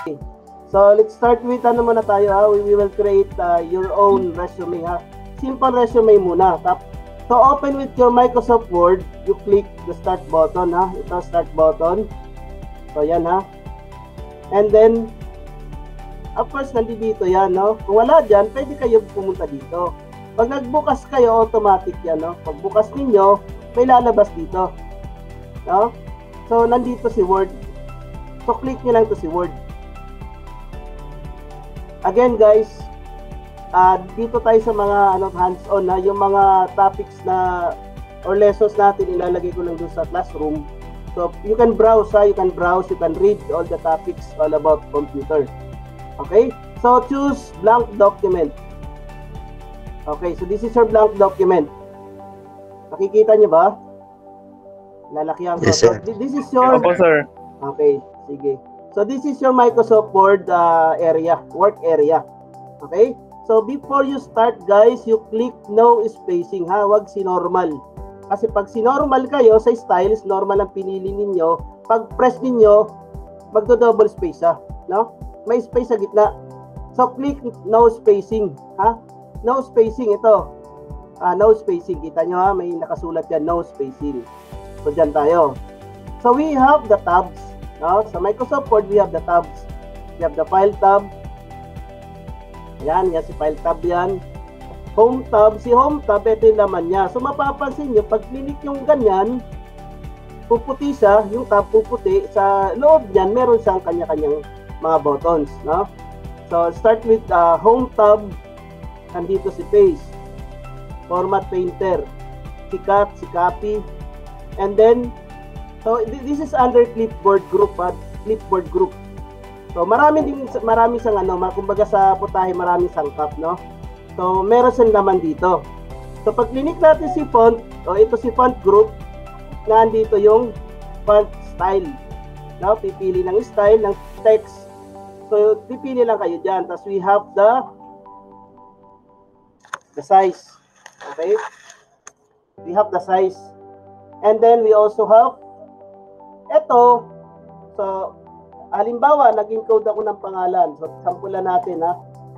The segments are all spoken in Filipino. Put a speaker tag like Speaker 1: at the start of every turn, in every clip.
Speaker 1: So, let's start with ano muna tayo ha. We will create your own resume ha. Simple resume muna. To open with your Microsoft Word, you click the start button ha. Ito, start button. So, yan ha. And then, of course, nandito yan, no? Kung wala dyan, pwede kayo pumunta dito. Pag nagbukas kayo, automatic yan, no? Pag bukas ninyo, may lalabas dito. No? So, nandito si Word. So, click nyo lang to si Word. Again, guys, dito tayo sa mga hands-on na yung mga topics na or lessons natin ilalagay ko lang doon sa classroom. So you can browse, you can read all the topics all about computer. Okay? So choose blank document. Okay, so this is your blank document. Nakikita niyo ba? Lalakyan ko.
Speaker 2: Yes, sir.
Speaker 1: So, this is your
Speaker 3: Opo, sir.
Speaker 1: Okay, sige. So this is your Microsoft Word area, work area. Okay? So before you start, guys, you click no spacing ha, wag si normal. Kasi pag si normal kayo sa styles, normal ang pinili ninyo, pag press ninyo, magdo-double space ha, no? May space sa gitna. So click no spacing ha. No spacing ito. No spacing, kita nyo ha, may nakasulat yan, no spacing. So dyan tayo. So we have the tabs. No? Sa Microsoft Word, we have the tabs. We have the File tab. Yan si File tab yan. Home tab. Si Home tab, ito yung laman niya. So, mapapansin nyo, pag click yung ganyan, puputi siya, yung tab puputi. Sa loob niyan, meron siyang kanya-kanyang mga buttons. No? So, start with Home tab. Nandito si Paste. Format Painter. Si Cut, si Copy. And then, so this is under clipboard group at clipboard group. So marami sang kumbaga sa putahe marami sangkap, no? So meron siyang laman dito. So pag click natin si font, ito si font group, nandito yung font style. No, pipili ng style ng text. So pipili lang kayo diyan. Tapos we have the size. Okay? We have the size. And then we also have ito, so, halimbawa, nag-encode ako ng pangalan. So, sampulan natin, ha.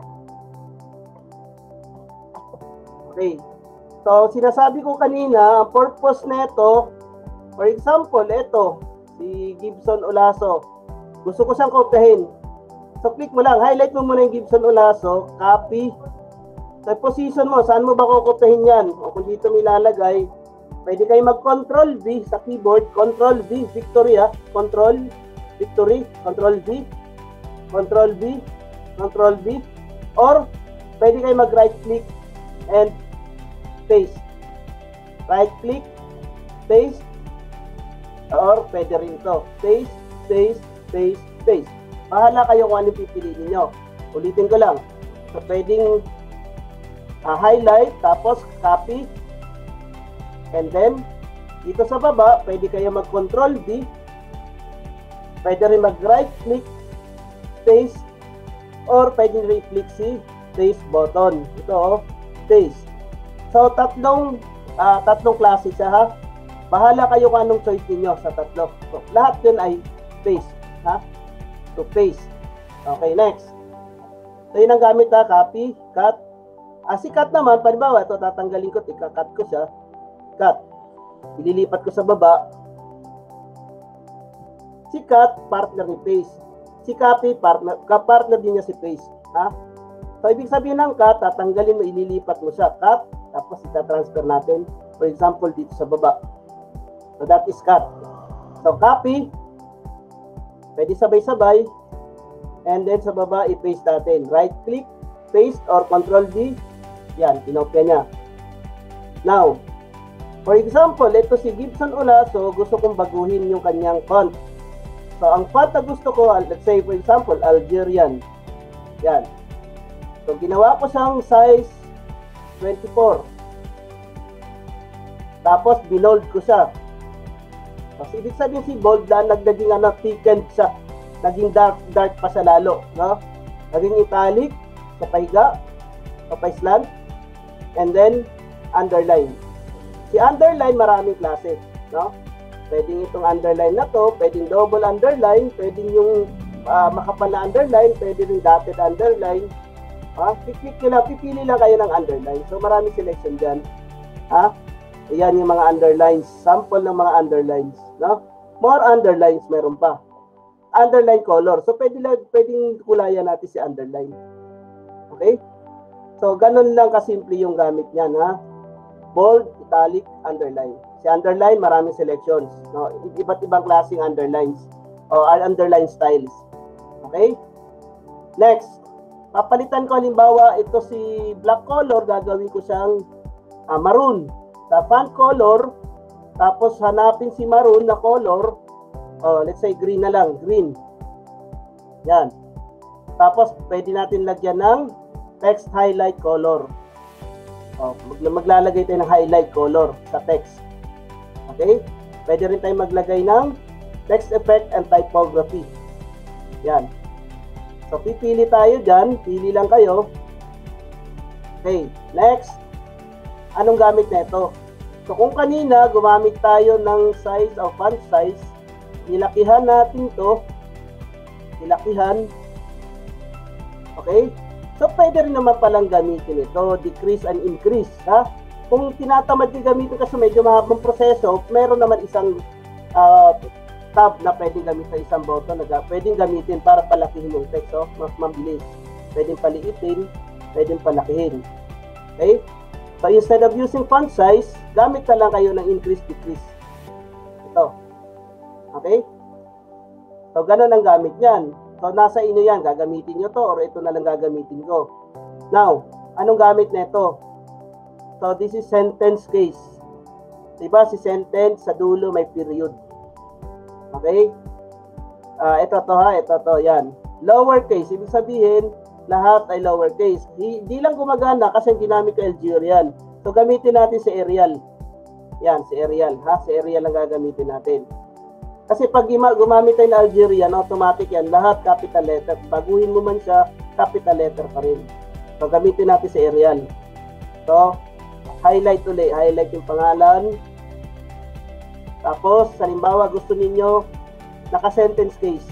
Speaker 1: Okay. So, sinasabi ko kanina, ang purpose nito, for example, ito, si Gibson Olaso. Gusto ko siyang kopyahin. So, click mo lang. Highlight mo muna yung Gibson Olaso. Copy. Sa position mo, saan mo ba kukopyahin yan? O kung dito may lalagay, pwede kayo mag-Control V sa keyboard, Control V, victory ha, Control, victory, Control V, Control V, Control V, or pwede kayo mag-right click and paste. Right click, paste, or pwede rin to, paste, paste, paste, paste. Bahala kayo kung ano pipiliin niyo. Ulitin ko lang. So pwedeng highlight, tapos copy, and then, dito sa baba, pwede kayo mag-Control V. Pwede rin mag-right click, paste, or pwede rin click si paste button. Ito, paste. So, tatlong klase siya, ha? Bahala kayo kung anong choice niyo sa tatlo. So, lahat yun ay paste, ha? So, paste. Okay, next. So, yun ang gamit, ha? Copy, cut. Si cut naman, panibawa, ito, tatanggalin ko, ika-cut ko siya. Cut. Ililipat ko sa baba. Si cut, partner ni paste. Si copy, partner din niya si paste. Ha? So, ibig sabihin ng cut, tatanggalin mo, ililipat mo siya. Cut, tapos ita-transfer natin. For example, dito sa baba. So, that is cut. So, copy. Pwede sabay-sabay. And then, sa baba, i-paste natin. Right-click, paste, or Control-V. Yan, kinopya niya. Now, for example, ito si Gibson Olaso, gusto kong baguhin yung kanyang font. So, ang font na gusto ko, let's say, for example, Algerian. Yan. So, ginawa ko siyang size 24. Tapos, binold ko siya. Kasi, ibig sabihin si bold na naging thickened siya. Naging dark pa sa lalo. No? Naging italic, sa paiga, sa paislant, and then, underline. Si underline, maraming klase, no? Pwedeng itong underline na to, pwedeng double underline, pwedeng yung makapal na underline, pwede rin dotted underline. Click nyo lang, pipili lang kayo ng underline. So marami selection dyan. Ayan yung mga underlines, sample ng mga underlines, no? More underlines meron pa. Underline color. So pwedeng kulayan natin si underline. Okay? So ganun lang kasimple yung gamit niyan, bold, italic, underline. Si underline, maraming selections, no? Iba't ibang klaseng underlines o underline styles. Okay? Next, papalitan ko halimbawa ito si black color, gagawin ko siyang maroon. Sa font color, tapos hanapin si maroon na color, let's say green na lang, green. Yan. Tapos pwede natin lagyan ng text highlight color. Maglalagay tayo ng highlight color sa text. Okay? Pwede rin tayo maglagay ng text effect and typography. Yan. So pipili tayo dyan, pili lang kayo. Okay, next. Anong gamit na ito? So kung kanina gumamit tayo ng size o font size, nilakihan natin to. Nilakihan. Okay? So pwede rin naman palang gamitin ito, decrease and increase. Kung tinatamad din gamitin kasi medyo mahabang proseso, meron naman isang tab na pwedeng gamitin, isang button na pwedeng gamitin para palakihin yung text. Mas mabilis. Pwedeng paliitin, pwedeng palakihin. Okay? So instead of using font size, gamit na lang kayo ng increase-decrease. Ito. Okay? So ganun ang gamit niyan. So nasa inyo yan, gagamitin nyo to or ito na lang gagamitin ko. Now, anong gamit na ito? So this is sentence case. Diba si sentence sa dulo may period. Okay? Ito to, yan. Lowercase, ibig sabihin, lahat ay lowercase. Di lang gumagana kasi ginamit ko Algerian. So gamitin natin si Arial. Yan, si Arial. Si Arial ang gagamitin natin. Kasi pag gumamit tayo ng Algerian, automatic yan, lahat capital letter. Baguhin mo man siya, capital letter pa rin. So gamitin natin si Arial. So, highlight ulit. Highlight yung pangalan. Tapos, halimbawa gusto ninyo naka-sentence case.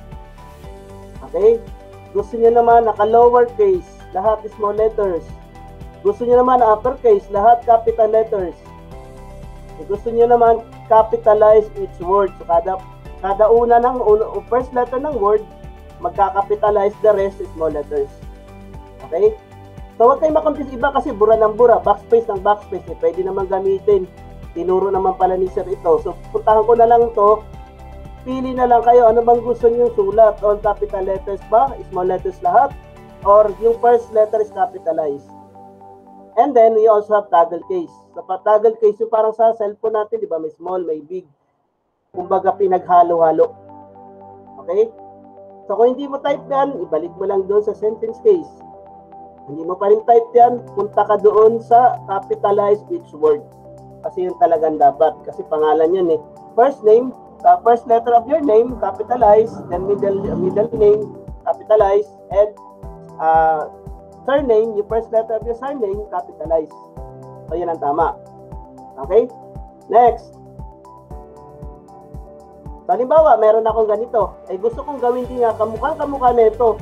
Speaker 1: Okay? Gusto niyo naman naka-lower case, lahat small letters. Gusto niyo naman uppercase, lahat capital letters. Gusto niyo naman capitalize each word. So kada una ng first letter ng word, magka-capitalize, the rest is small letters. Okay? So huwag kayong makonfuse iba kasi bura ng bura, backspace ng backspace. Pwede naman gamitin. Tinuro naman pala ni Sir ito. So puntahan ko na lang to. Pili na lang kayo, ano bang gusto niyo sulat? All capital letters ba? Small letters lahat? Or yung first letter is capitalized? And then, we also have toggle case. Sa toggle case, yung parang sa cellphone natin, di ba? May small, may big. Kumbaga, pinaghalo-halo. Okay? So, kung hindi mo type yan, ibalik mo lang doon sa sentence case. Hindi mo pa rin type yan, punta ka doon sa capitalize each word. Kasi yun talagang dapat. Kasi pangalan yan eh. First name, first letter of your name, capitalize, then middle name, capitalize, and surname, yung first letter of your surname, capitalize. So, yan ang tama. Okay? Next. So, halimbawa, meron akong ganito. Gusto kong gawin din nga, kamukha na ito.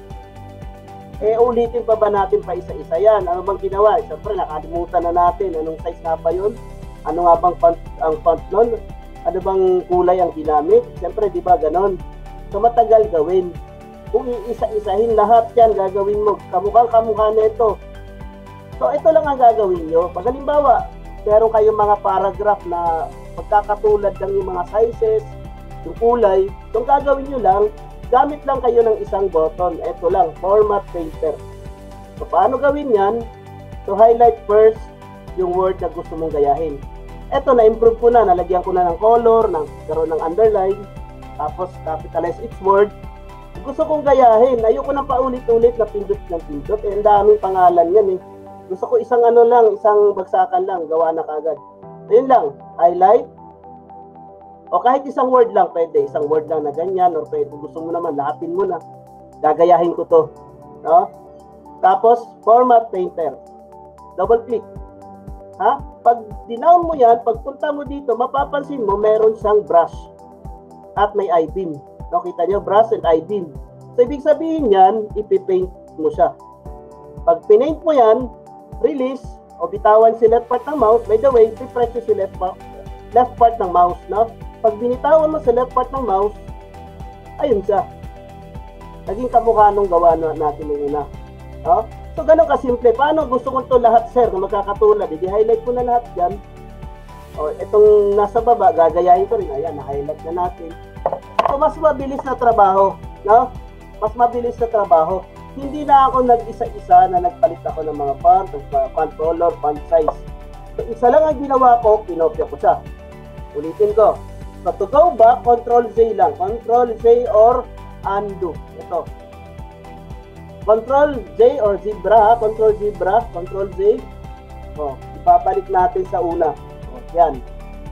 Speaker 1: Ulitin pa ba natin pa isa-isa yan? Ano bang ginawa? Siyempre, nakalimutan na natin. Anong size nga ba yun? Ano nga bang font nun? Ano bang kulay ang ginamit? Siyempre, di ba, ganon. So, matagal gawin. Kung iisa-isahin lahat yan, gagawin mo. Kamukha na ito. So, ito lang ang gagawin nyo. Pag halimbawa, meron kayong mga paragraph na pagkakatulad lang yung mga sizes, yung kulay, kung gagawin nyo lang, gamit lang kayo ng isang button. Ito lang, format painter. So, paano gawin yan? So, highlight first yung word na gusto mong gayahin. Eto, na-improve ko na. Nalagyan ko na ng color, nagkaroon ng underline, tapos capitalize each word. Gusto kong gayahin. Ayoko nang paulit-ulit na pindot ng pindot. Ang daming pangalan yan eh. Gusto ko isang isang bagsakan lang, gawa na kagad. Ayun lang, highlight. O kahit isang word lang, pwede. Isang word lang na ganyan, or pwede. Gusto mo naman, lahatin mo na. Gagayahin ko to. No? Tapos, format painter. Double click. Pag dinown mo yan, pagpunta mo dito, mapapansin mo, meron siyang brush. At may I-beam. No, kita nyo, brush and I-beam. So, ibig sabihin yan, ipipaint mo siya. Pag pinaint mo yan, release, o bitawan si left part ng mouse. By the way, i-press si left part ng mouse, no? Pag binitawan mo sa left part ng mouse, ayun siya. Naging kamukha nung gawa natin nung una. No? So, ganun kasimple. Paano gusto ko ito lahat, sir, na magkakatulad? I-highlight ko na lahat dyan. O, itong nasa baba, gagayahin ko rin. Ayan, na-highlight na natin. So, mas mabilis na trabaho. No? Mas mabilis na trabaho. Hindi na ako nag-isa-isa na nagpalit ako ng mga font color, font size. So, isa lang ang ginawa ko, pinopya ko siya. Ulitin ko. So, to go back, Control-Z lang. Control-Z or undo. Ito. Control-Z or zebra. Control-zebra. Control-Z. O, ibabalik natin sa una. O, yan.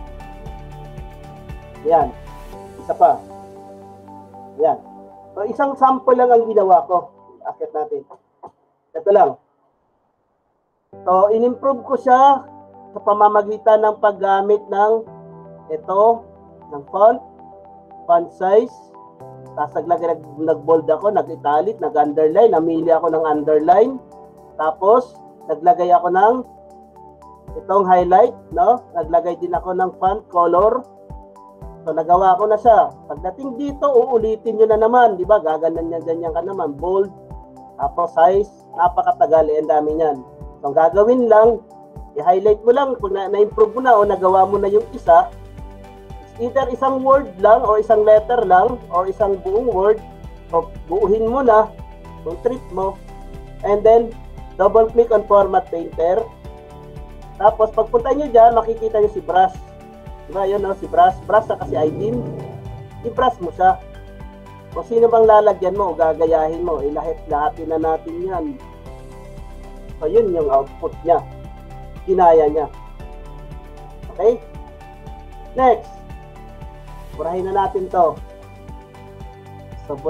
Speaker 1: Yan. Isa pa. Yan. So, isang sample lang ang ginawa ko. Akit natin. Ito lang. So, in-improve ko siya sa pamamagitan ng paggamit ng ito, ng font size. Tapos nag-bold ako, nag-italic, nag-underline, namili ako ng underline. Tapos, naglagay ako ng itong highlight, no? Naglagay din ako ng font color. So, nagawa ko na siya. Pagdating dito, uulitin nyo na naman, di ba? Gaganan niya, ganyan ka naman. Bold, tapos size, napakatagal, ang dami niyan. So, ang gagawin lang, i-highlight mo lang, kung na-improve mo na o nagawa mo na yung isa, either isang word lang o isang letter lang o isang buong word, so buuhin mo na kung trip mo, and then double click on format painter. Tapos pagpunta nyo dyan, makikita nyo si brush, diba yun, no? Si brush na kasi I-beam, i-brush mo siya. Kung sino bang lalagyan mo o gagayahin mo, lahatin na natin yan. So yun yung output niya, ginaya niya. Okay, next, burahin na natin to. So,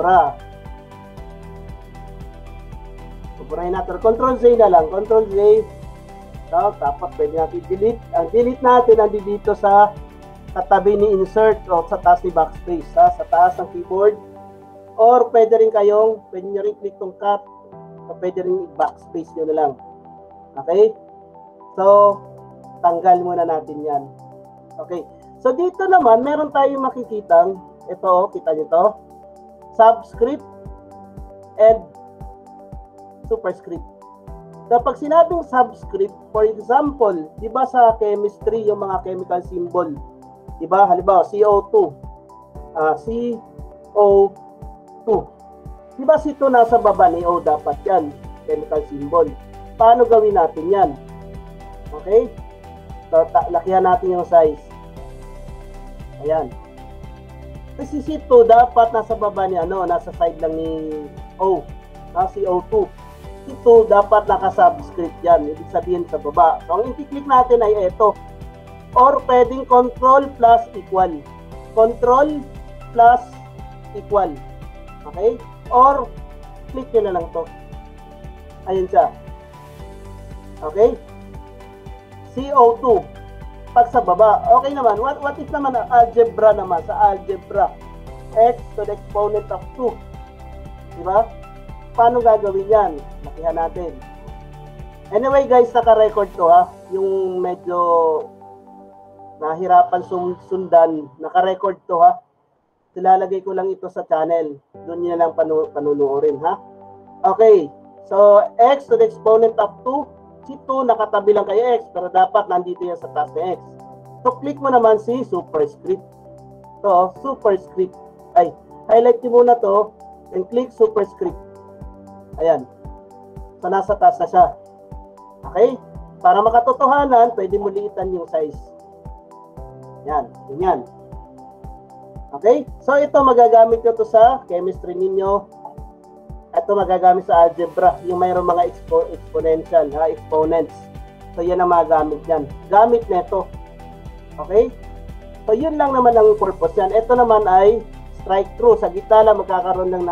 Speaker 1: burahin natin. Control-Z na lang. Control-Z. So, tapos pwede natin delete. Ang delete natin nandito dito sa katabi ni insert o sa taas ni backspace. Sa taas ng keyboard. Or pwede rin nyo rin click tong cut. O pwede rin backspace nyo na lang. Okay? So, tanggal muna natin yan. Okay. So, dito naman, meron tayong makikitang, ito, kita nyo to, subscript and superscript. Kapag sinabing subscript, for example, di ba sa chemistry, yung mga chemical symbol, di ba, halimbawa, CO2, CO2, di ba si 2 nasa baba ni O, dapat yan, chemical symbol. Paano gawin natin yan? Okay? So, lakihan natin yung size. Ayan. Kasi si C2 dapat nasa baba ni nasa side lang ni O. Si O2. Si 2 dapat naka-subscript yan. Ibig sabihin sa baba. So, ang i-click natin ay ito. Or pwedeng control plus equal. Control plus equal. Okay? Or click nyo na lang to. Ayun siya. Okay? CO2. Pag sa baba, okay naman. What if naman algebra naman? Sa algebra, x to the exponent of 2. Diba? Paano gagawin yan? Lakihan natin. Anyway guys, naka-record to ha. Yung medyo nahirapan sundan, naka-record to ha. Silalagay ko lang ito sa channel. Doon nyo lang panunuorin ha. Okay. So, x to the exponent of 2. Si 2 nakatabi lang kay x, pero dapat nandito yan sa taas ni x. So, click mo naman si superscript. So, superscript. Ay, highlight nyo muna to, and click superscript. Ayan. So, nasa taas na siya. Okay? Para makatotohanan, pwede mo liitan yung size. Yan. Ganyan. Okay? So, ito magagamit nyo to sa chemistry ninyo. Ito magagamit sa algebra, yung mayroong mga exponential, exponents. So, yan ang magagamit yan. Gamit nito. Okay? So, yun lang naman ang purpose yan. Ito naman ay strike through. Sa gitna lang magkakaroon lang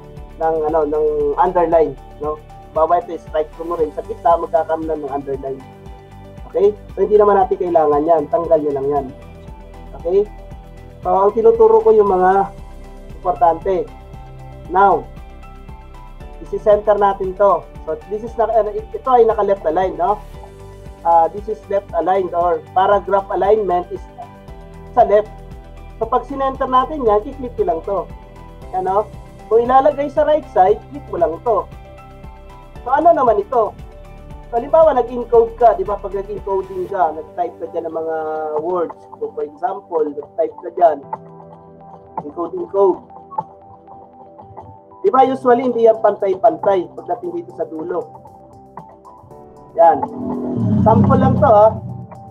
Speaker 1: ng underline. No? Bawa ito, strike through mo rin. Sa gitna magkakaroon lang ng underline. Okay? So, hindi naman natin kailangan yan. Tanggal nyo lang yan. Okay? So, ang tinuturo ko yung mga Importante. Now, isi-center natin to. So, this is ito ay naka-left aligned, no? This is left aligned or paragraph alignment is sa left. So, pag sinenter natin yan, kiklik ko lang to. Ano? Kung ilalagay sa right side, click mo lang to. So, ano naman ito? So, halimbawa, nag-encode ka, di ba? Pag nag-encoding ka, nag-type ka dyan ng mga words. So, for example, nag-type ka dyan, encoding code. Di ba, usually, hindi yan pantay-pantay pagdating dito sa dulo. Yan. Sample lang to, ha?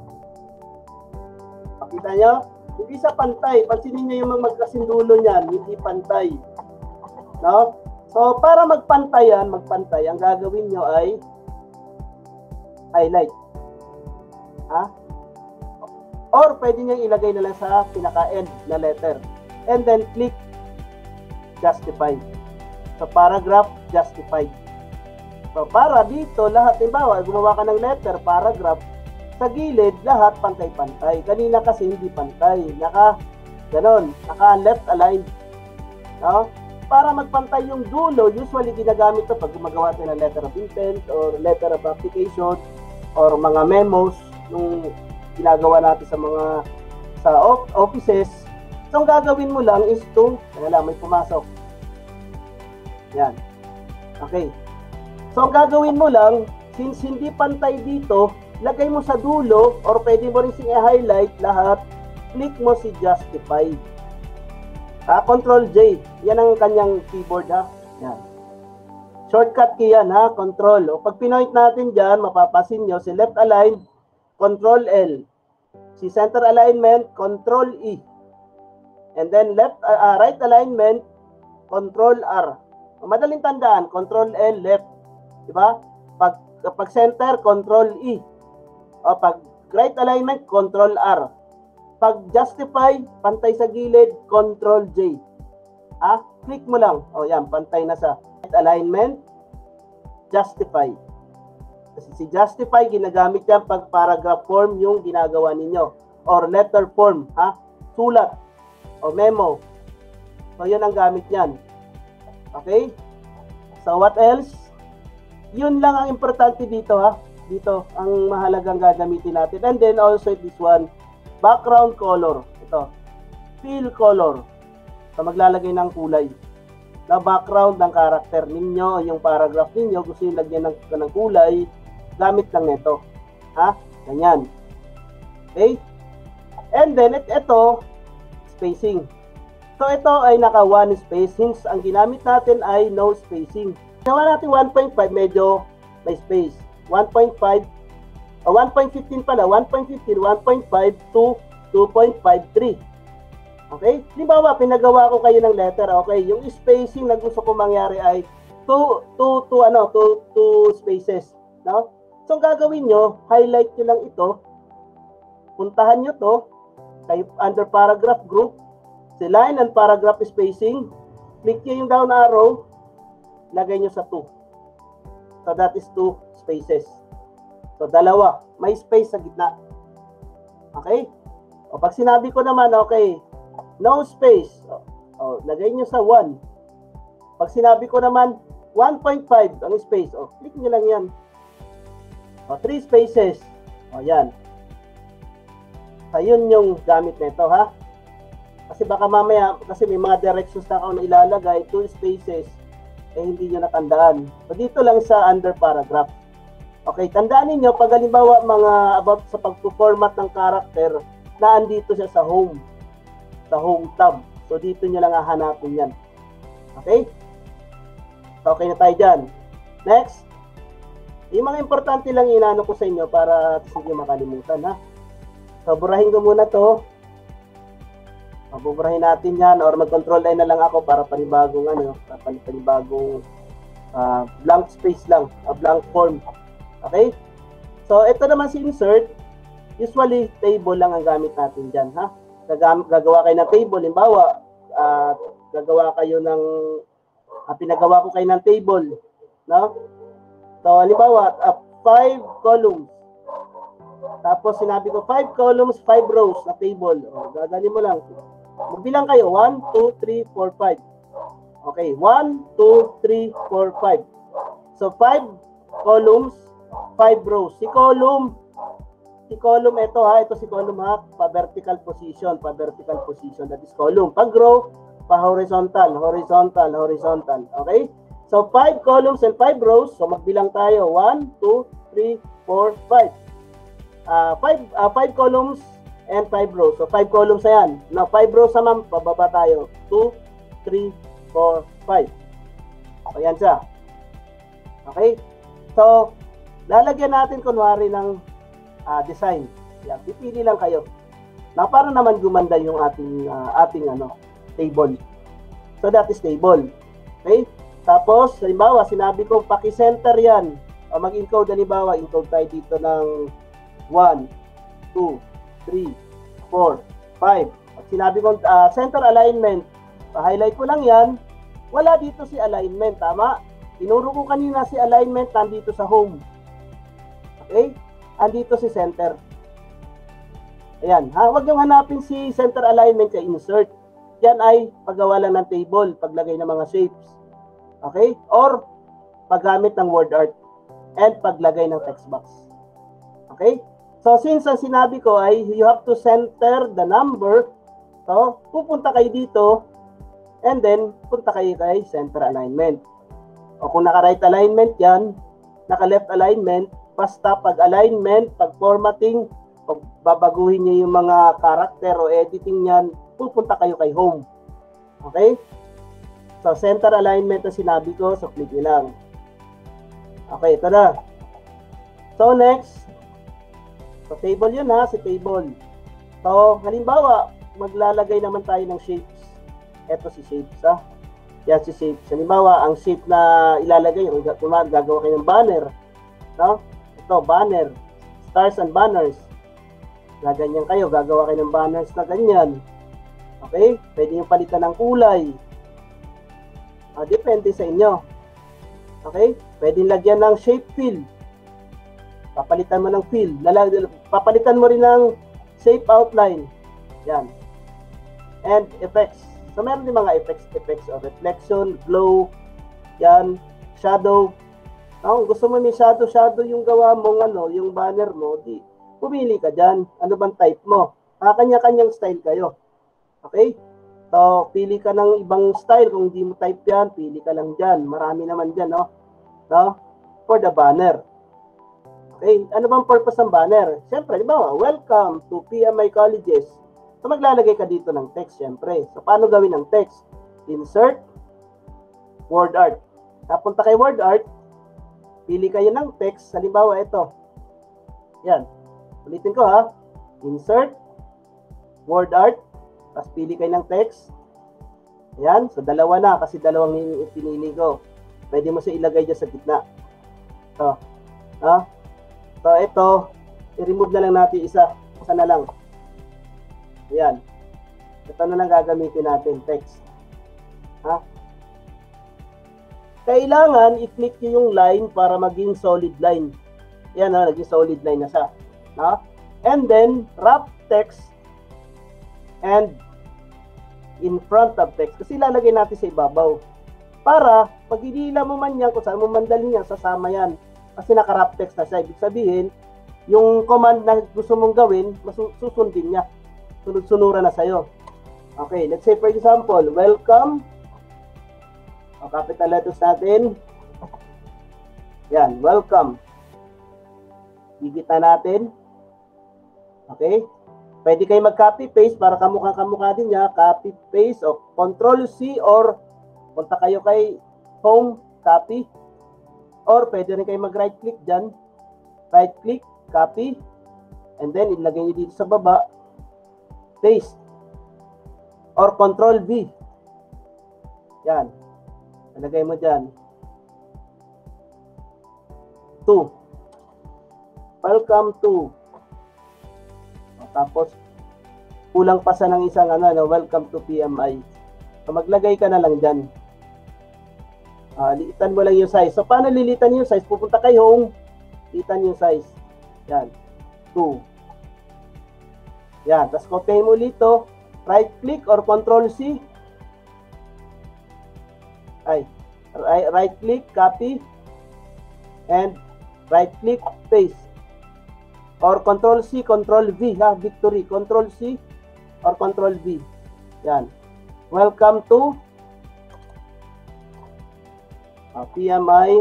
Speaker 1: Pakita nyo? Hindi sa pantay. Pansinin nyo yung mga magkasindulo niyan, hindi pantay. No? So, para magpantay, ang gagawin nyo ay highlight. Ha? Or, pwede nyo ilagay na lang sa pinaka-end na letter. And then, click justify. So, paragraph, justified. So, para dito, lahat, halimbawa, gumawa ka ng letter, paragraph, sa gilid, lahat pantay-pantay. Kanina kasi hindi pantay. Naka-left aligned. No? Para magpantay yung dulo, usually ginagamit ito pag gumagawa tayo ng letter of intent or letter of application or mga memos nung ginagawa natin sa offices. So, ang gagawin mo lang is may pumasok. Yan. Okay. So, ang gagawin mo lang, since hindi pantay dito, lagay mo sa dulo or pwede mo rin i-highlight lahat, click mo si justify. Control J. Yan ang kanyang keyboard, ha. Yan. Shortcut key yan, ha. Control. O pag pinoint natin dyan, mapapasin nyo si left align, Control L. Si center alignment, Control E. And then right alignment, Control R. Madaling tandaan, Control L, left. Diba? Pag center, Control E. O pag right alignment, Control R. Pag justify, pantay sa gilid, Control J. Click mo lang. O yan, pantay na sa right alignment, justify. Kasi si justify, ginagamit yan pag paragraph form yung ginagawa ninyo. Or letter form, sulat. O memo. So, yun ang gamit yan. Okay? So, what else? Yun lang ang importante dito, ha? Dito, ang mahalagang gagamitin natin. And then, also this one, background color. Ito. Fill color. So, maglalagay ng kulay. Na background ng karakter ninyo, yung paragraph ninyo, gusto yung lagyan ng kulay, gamit lang nito. Ganyan. Okay? And then, ito, spacing. So, ito ay naka 1 space. Since ang ginamit natin ay no spacing. Ginawa natin 1.5, medyo may space. 1.5, 1.15 pala, 1.15, 1.5 to 2.53. Okay? Halimbawa, pinagawa ko kayo ng letter, okay? Yung spacing na gusto ko mangyari ay 2 spaces. No? So, ang gagawin nyo, highlight nyo lang ito, puntahan nyo to, under paragraph group, si line and paragraph spacing, click nyo yung down arrow, lagay nyo sa 2. So, that is 2 spaces. So, dalawa. May space sa gitna. Okay? O, pag sinabi ko naman, okay, no space. O, lagay nyo sa 1. Pag sinabi ko naman, 1.5 ang space. O, click nyo lang yan. O, 3 spaces. O, yan. So, yun yung gamit nito, ha? Kasi baka mamaya, kasi may mga directions na ako na ilalagay, 2 spaces, hindi nyo natandaan. So, dito lang sa under paragraph. Okay, tandaan niyo pag halimbawa mga about sa pag-format ng character, na andito siya sa home tab. So, dito nyo lang hahanapin yan. Okay? So, okay na tayo dyan. Next, yung mga importante lang inano ko sa inyo para sige makalimutan, ha? So, burahin ko muna to. Buburahin natin yan or mag-control line na lang ako para panibagong blank space lang, blank form. Okay? So, ito naman si insert. Usually, table lang ang gamit natin dyan, ha? Gagawa kayo ng table. Halimbawa, pinagawa ko kayo ng table. No? So, halimbawa, 5 columns. Tapos, sinabi ko, 5 columns, 5 rows na table. O, gaganin mo lang. Magbilang kayo. 1, 2, 3, 4, 5. Okay. 1, 2, 3, 4, 5. So, 5 columns, 5 rows. Si column ito ha. Ito si column ha. Pa-vertical position. Pa-vertical position. That is column. Pag row, pa-horizontal. Horizontal. Horizontal. Okay? So, 5 columns and 5 rows. So, magbilang tayo. 1, 2, 3, 4, 5. 5 columns and 5 rows. So, 5 columns na yan. Now, 5 rows naman, pababa tayo. 2, 3, 4, 5. So, yan siya. Okay? So, lalagyan natin kunwari ng design. Yan, pipili lang kayo. Na para naman gumanda yung ating table. So, that is table. Okay? Tapos, halimbawa, sinabi ko, paki-center yan. O mag-encode, halimbawa, encode tayo dito ng 1, 2, 3, 4, 5. At sinabi ko, center alignment. Pa-highlight ko lang yan. Wala dito si alignment, tama? Tinuro ko kanina si alignment nandito sa home. Okay? Andito si center. Ayan. Huwag niyong hanapin si center alignment sa insert. Yan ay paggawa lang ng table, paglagay ng mga shapes. Okay? Or paggamit ng word art and paglagay ng text box. Okay? So, since ang sinabi ko ay you have to center the number, so, pupunta kayo dito and then punta kayo kay center alignment. O kung naka-right alignment yan, naka-left alignment, basta pag alignment, pag formatting, pag babaguhin niyo yung mga character o editing yan, pupunta kayo kay home. Okay? So, center alignment na sinabi ko, so click nyo lang. Okay, ito na. So, next. So, table yun ha, si table. So, halimbawa, maglalagay naman tayo ng shapes. Ito si shapes ha. Yan si shapes. Halimbawa, ang shape na ilalagay, gagawa kayo ng banner. No? Ito, banner. Stars and banners. Gaganyan kayo, gagawa kayo ng banners na ganyan. Okay? Pwede nyo palitan ng kulay. Depende sa inyo. Okay? Pwede lagyan ng shape fill. Papalitan mo ng fill. Papalitan mo rin ng shape outline. Yan. And effects. So, meron din mga effects of reflection, glow, yan, shadow. Gusto mo may shadow yung gawa mong yung banner mo, di pumili ka dyan. Ano bang type mo? Kanya-kanyang style kayo. Okay? So, pili ka ng ibang style. Kung hindi mo type yan, pili ka lang dyan. Marami naman dyan, no? For the banner. Okay? Ano bang purpose ng banner? Siyempre, di ba? Welcome to PMI Colleges. So, maglalagay ka dito ng text, siyempre. So, paano gawin ng text? Insert, word art. Napunta kay word art, pili kayo ng text. Halimbawa, ito. Yan. Ulitin ko, ha? Insert, word art, tapos pili kayo ng text. Ayan. So, dalawa na kasi dalawang pinili ko. Pwede mo siya ilagay dyan sa gitna. So, so ito, i-remove na lang natin isa. Isa na lang. Ayan. Ito na lang gagamitin natin, text. Kailangan i-click nyo yung line para maging solid line. Ayan, naging solid line na siya. And then, wrap text and in front of text. Kasi lalagay natin sa ibabaw. Para, pag hinila mo man yan, kung saan mo mandalin yan, sasama yan. Kasi naka-wrap text na siya. Ibig sabihin, yung command na gusto mong gawin, susundin niya. Sunod-sunura na sa'yo. Okay, let's say for example, welcome. Capital letters natin. Yan, welcome. Gigita natin. Okay. Pwede kayo mag-copy-paste para kamukha-kamukha din niya. Copy-paste o Control-C or punta kayo kay home, copy. Or pwede rin kayo mag-right-click dyan. Right-click, copy. And then, ilagay nyo dito sa baba. Paste. Or Control-V. Yan. Ilagay mo dyan. 2. Welcome to. Tapos, kulang pa sa ng isang welcome to PMI. So, maglagay ka na lang dyan. Liitan mo lang yung size. So, paano lilitan yung size? Pupunta kayo home, liitan yung size. Yan. 2. Yan. Tapos, copy mo ulit ito. right click or control C. Right click, copy, and right click, paste. Or control C, control V, victory. Control C or control V. Yan. Welcome to PMI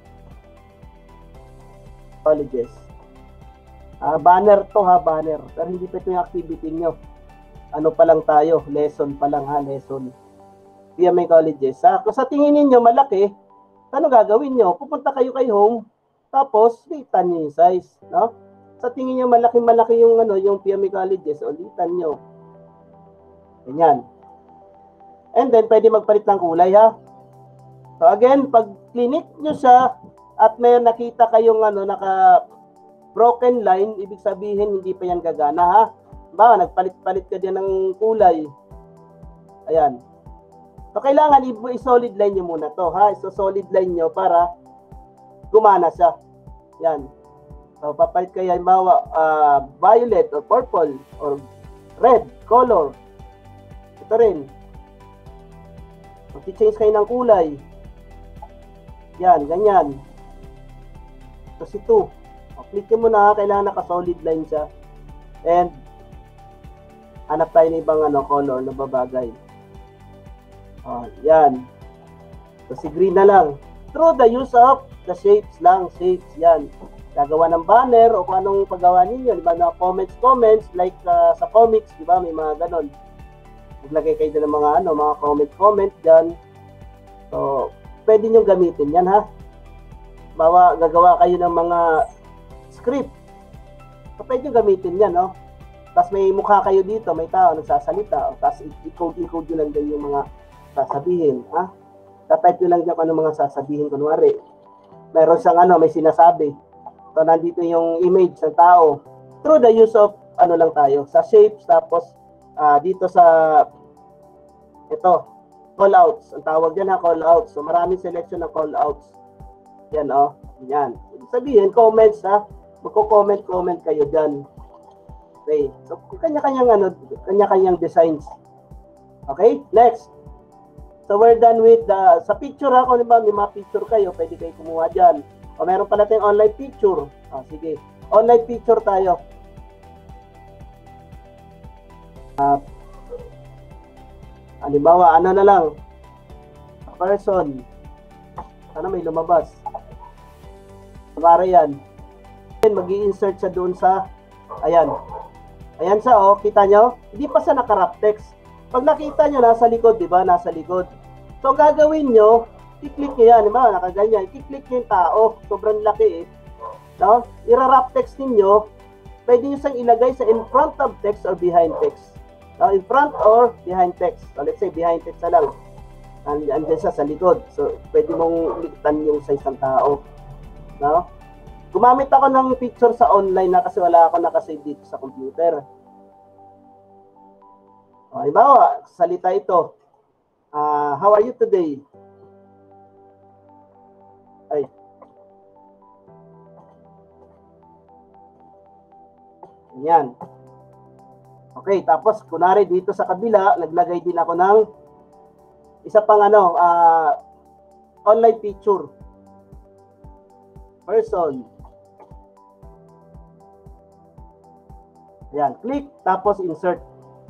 Speaker 1: colleges. Banner to banner. Pero hindi pa ito yung activity nyo. Ano pa lang tayo? Lesson pa lang lesson. PMI colleges. Kung sa tingin niyo malaki, ano gagawin nyo? Pupunta kayo kay home, tapos litan nyo yung size, no? Sa tingin nyo malaki yung yung PMI colleges, litan nyo. Ganyan. And then pwede magpalit ng kulay So again, pag clinic nyo siya at may nakita kayong naka broken line, ibig sabihin hindi pa yan gagana nagpalit-palit ka din ng kulay. Ayan. So kailangan i-solid line nyo muna to So solid line nyo para gumana siya. Yan. So papalit kayo violet or purple or red color. Ito rin. Mag-change kayo ng kulay. Yan, ganyan. Tapos ito. Click mo na, kailangan naka-solid line siya. And hanap tayo ng ibang color na babagay. Yan. So si green na lang. Through the use of the shapes lang. Shapes, yan. Gagawa ng banner o kung anong paggawa ninyo. Diba na comments, like sa comics, diba? May mga ganon. Maglagay kayo din ng mga mga comment dyan. So, pwede nyo gamitin yan gagawa kayo ng mga script. So, pwede nyo gamitin yan, no? Tapos may mukha kayo dito, may tao nagsasalita. Tapos i-code nyo lang din yung mga sasabihin, Tatype nyo lang dyan kung ano mga sasabihin. Kunwari, meron siyang may sinasabi. So, nandito yung image ng tao. Through the use of, lang tayo, sa shapes, tapos, dito sa, ito, callouts. Ang tawag dyan callouts. So, maraming selection ng callouts. Yan, yan. Sabihin, comments, magko-comment kayo dyan. Okay. So, kanya-kanyang designs. Okay, next. So, we're done with sa picture kung may mga picture kayo, pwede kayo kumuha dyan. O, meron pala tayong online picture. Sige. Online picture tayo. Halimbawa, na lang. Person. Sana may lumabas. Para yan. Mag-i-insert siya doon sa, ayan. Ayan siya, kita nyo? Hindi pa siya naka-wrap text. Pag nakita nyo, nasa likod, di ba? Nasa likod. So, gagawin nyo, i-click nyo yan, di ba? Nakaganyan. I-click nyo yung tao. Sobrang laki No? I-wrap text ninyo, pwede nyo siyang ilagay sa in front of text or behind text. No? In front or behind text. So, let's say, behind text na lang. Andiyan siya sa likod. So, pwede mong likitan yung size ng tao. No? Gumamit ako ng picture sa online kasi wala ako nakasave dito sa computer. Halimbawa, salita ito. How are you today? Yan. Okay, tapos kunwari dito sa kabila, naglagay din ako ng isa pang online picture. Person. Yan, click, tapos insert.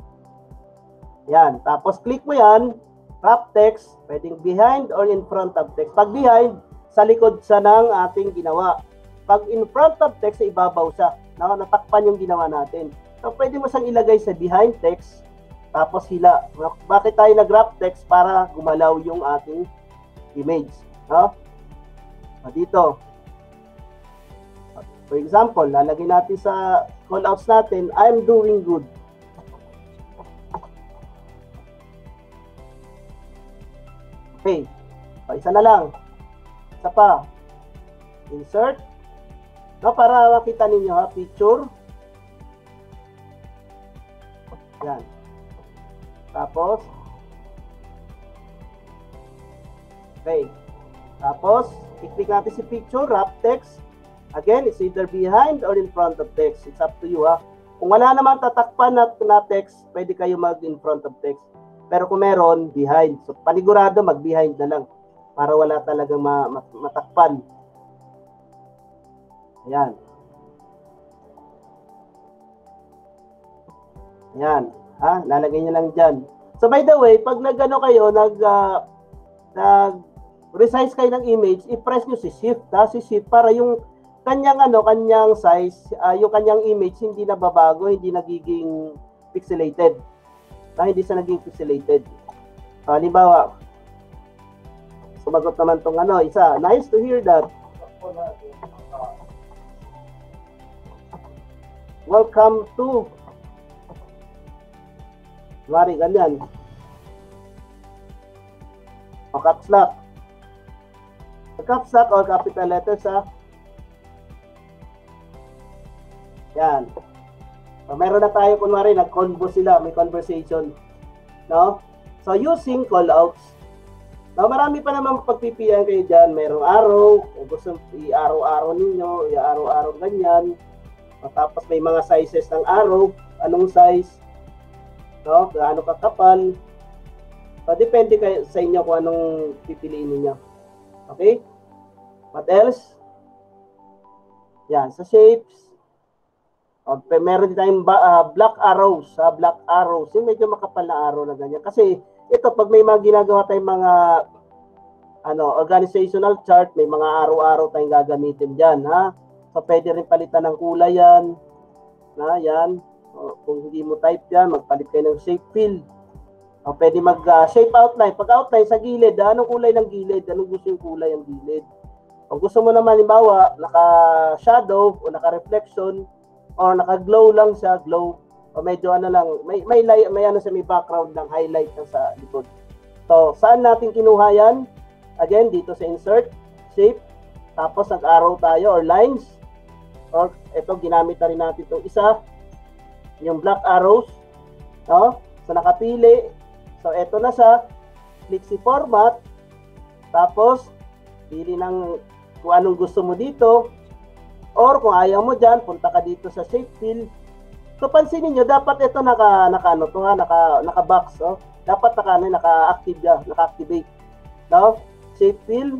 Speaker 1: Yan, tapos click mo yan, wrap text, pwedeng behind or in front of text. Pag behind, sa likod siya ng ating ginawa. Pag in front of text, sa ibabaw siya. Natakpan yung ginawa natin. So, pwede mo siyang ilagay sa behind text, tapos hila. Bakit tayo nag-wrap text? Para gumalaw yung ating image. Dito. For example, lalagay natin sa callouts natin, I'm doing good. Okay. Isa na lang. Isa pa. Insert. Para makita ninyo picture. Yan. Tapos. Okay. Tapos, i-click natin si picture, wrap text. Again, it's either behind or in front of text. It's up to you Kung wala naman tatakpan na text, pwede kayo mag-in front of text. Pero kung meron, behind. So, panigurado, mag-behind na lang para wala talagang matakpan. Ayan. Ayan. Ha? Lalagay nyo lang dyan. So, by the way, pag nag-ano kayo, nag-resize kayo ng image, i-press nyo si shift, ha? Si shift para yung kanyang size, yung kanyang image hindi nababago, hindi nagiging pixelated. Hindi siya naging pixelated. Halimbawa, sumagot naman tong isa. Nice to hear that. Welcome to. Mari ganyan. O caps lock. Caps lock or capital letters, ha? Yan. So, meron na tayo, kunwari, nag-convo sila, may conversation. No? So, using callouts. Now, marami pa naman pagpipilian kayo dyan. Merong arrow, kung gusto i-arrow-arrow ninyo, i-arrow-arrow ganyan. Tapos may mga sizes ng arrow. Anong size? No? Gaano kakapal. So, depende kayo sa inyo kung anong pipiliin niyo. Okay? What else? Yan, sa shapes. Meron din tayong black arrows. Black arrows. Yung medyo makapal na arrow na ganyan. Kasi ito, pag may mga ginagawa tayong mga organizational chart, may mga arrow-arrow tayong gagamitin dyan. Ha? So, pwede rin palitan ng kulay yan. Yan. Kung hindi mo type yan, magpalit kayo ng shape fill. Pwede mag-shape outline. Pag outline sa gilid, anong kulay ng gilid? Anong gusto yung kulay ng gilid? Kung gusto mo naman, halimbawa, naka-shadow o naka-reflection, or naka-glow lang siya, glow, o medyo may background ng highlight lang sa likod. So, saan natin kinuha yan? Again, dito sa insert, shape, tapos nag-arrow tayo or lines, or ito, ginamit na rin natin itong isa, yung black arrows, no? So, nakapili. So, ito na siya, click si format, tapos, pili ng kung anong gusto mo dito, or kung ayaw mo dyan, punta ka dito sa shape fill. So, pansinin nyo, dapat ito naka-box. Oh. Dapat naka-active yan, naka-activate. No? Shape fill.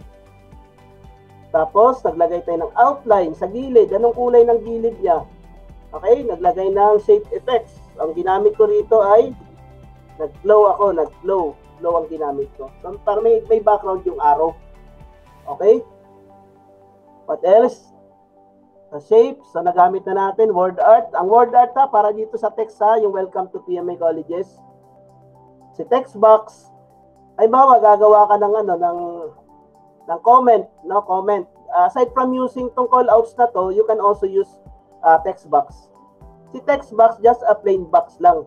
Speaker 1: Tapos, naglagay tayo ng outline sa gilid. Anong kulay ng gilid niya? Okay, naglagay ng shape effects. Ang ginamit ko rito ay nag-glow ako, nag-glow. Glow ang ginamit ko. So, para may background yung arrow. Okay? What else? Sa shapes, so nagamit na natin word art. Ang word art para dito sa text yung welcome to PMA Colleges. Si text box, ay gagawa ka ng comment, no? Comment. Aside from using tong callouts na to, you can also use text box. Si text box, just a plain box lang.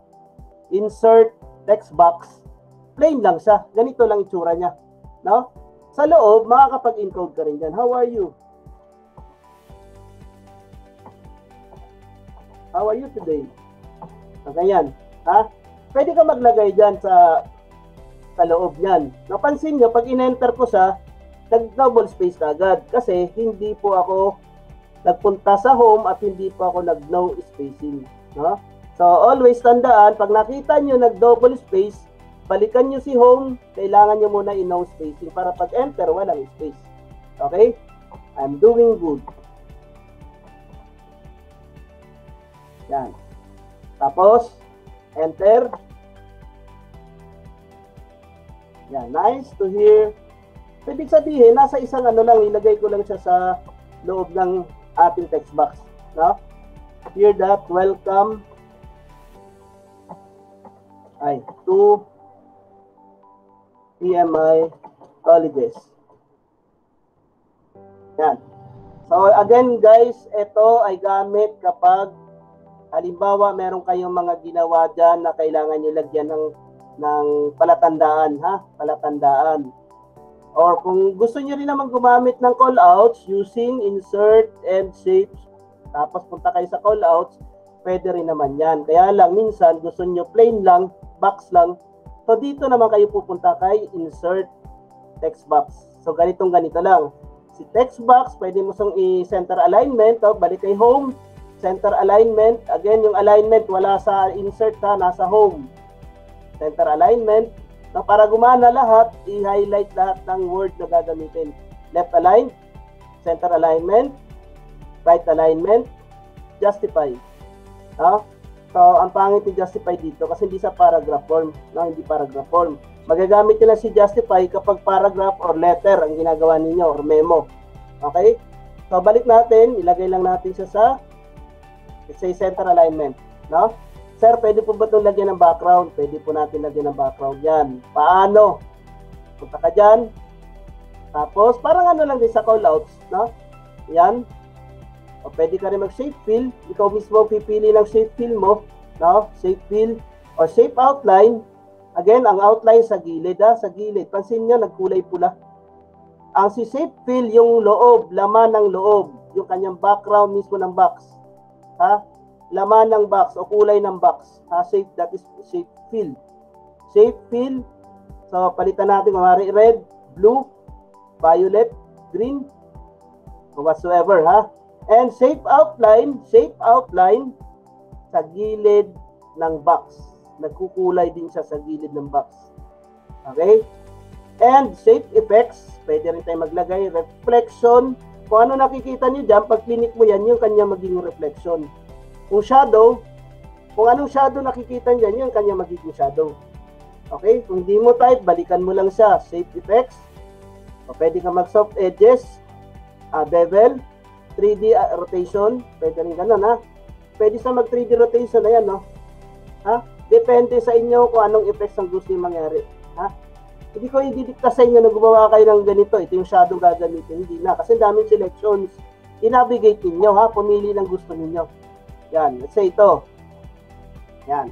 Speaker 1: Insert text box. Plain lang siya. Ganito lang itsura niya. No? Sa loob, makakapag-encode ka rin dyan. How are you? How are you today? Ganyan. Ha? Pwede ka maglagay dyan sa loob niyan. Napansin nyo, pag in-enter ko siya, nag-double space na agad. Kasi hindi po ako nagpunta sa home at hindi po ako nag-no spacing. No? So, always tandaan, pag nakita nyo nag-double space, balikan nyo si home, kailangan nyo muna i-no spacing para pag enter, walang space. Okay? I'm doing good. Yan. Tapos, enter. Yan. Nice to hear. Ibig sabihin, nasa isang ilagay ko lang siya sa loob ng ating text box. No? Hear that. Welcome to PMI Colleges. Yan. So, again, guys, ito ay gamit kapag halimbawa, meron kayong mga ginawa dyan na kailangan nyo lagyan ng palatandaan, ha? Palatandaan. Or kung gusto nyo rin naman gumamit ng callouts using insert and shapes, tapos punta kayo sa callouts, pwede rin naman yan. Kaya lang, minsan gusto nyo plain lang, box lang. So, dito naman kayo pupunta kay insert text box. So, ganito lang. Si text box, pwede mo siyang i-center alignment, balik kay home, Center alignment, again, yung alignment wala sa insert ha, nasa home. Center alignment, na para gumana lahat, i-highlight lahat ng word na gagamitin. Left align, center alignment, right alignment, justify. No? So, ang pangit ni justify dito kasi hindi sa paragraph form. No? Hindi paragraph form. Magagamit nila si justify kapag paragraph or letter ang ginagawa ninyo or memo. Okay? So, balik natin. Ilagay lang natin siya sa say center alignment. No? Sir, pwede po ba itong lagyan ng background? Pwede po natin lagyan ng background yan. Paano? Punta ka dyan. Tapos, parang ano lang din sa callouts. No? Yan. O pwede ka rin mag-shape fill. Ikaw mismo pipili ng shape fill mo. No? Shape fill or shape outline. Again, ang outline sa gilid. Sa gilid. Pansin nyo, nagkulay pula. Ang si shape fill, yung loob, laman ng loob. Yung kanyang background mismo ng box. Ha? Laman ng box o kulay ng box. Shape, that is shape fill. Shape fill. So, palitan natin kumari red, blue, violet, green, or whatsoever, ha? And shape outline sa gilid ng box. Nagkukulay din siya sa gilid ng box. Okay? And shape effects, pwede rin tayo maglagay, reflection. Kung ano nakikita niyo dyan, pag clinic mo yan, yung kanya magiging reflection. Kung shadow, kung anong shadow nakikita niyan, yung kanya magiging shadow. Okay? Kung hindi mo type, balikan mo lang siya. Shape effects. O pwede ka mag-soft edges, bevel, 3D rotation. Pwede rin ganun, ha? Pwede sa mag-3D rotation na yan, no? Ha? Depende sa inyo kung anong effects ang gusto yung mangyari. Ha? Hindi ko ididikta sa inyo na gumawa kayo ng ganito. Ito yung shadow gagamitin. Hindi na. Kasi daming selections. I-navigate ninyo, ha? Pumili ng gusto ninyo. Yan. Let's say ito. Yan.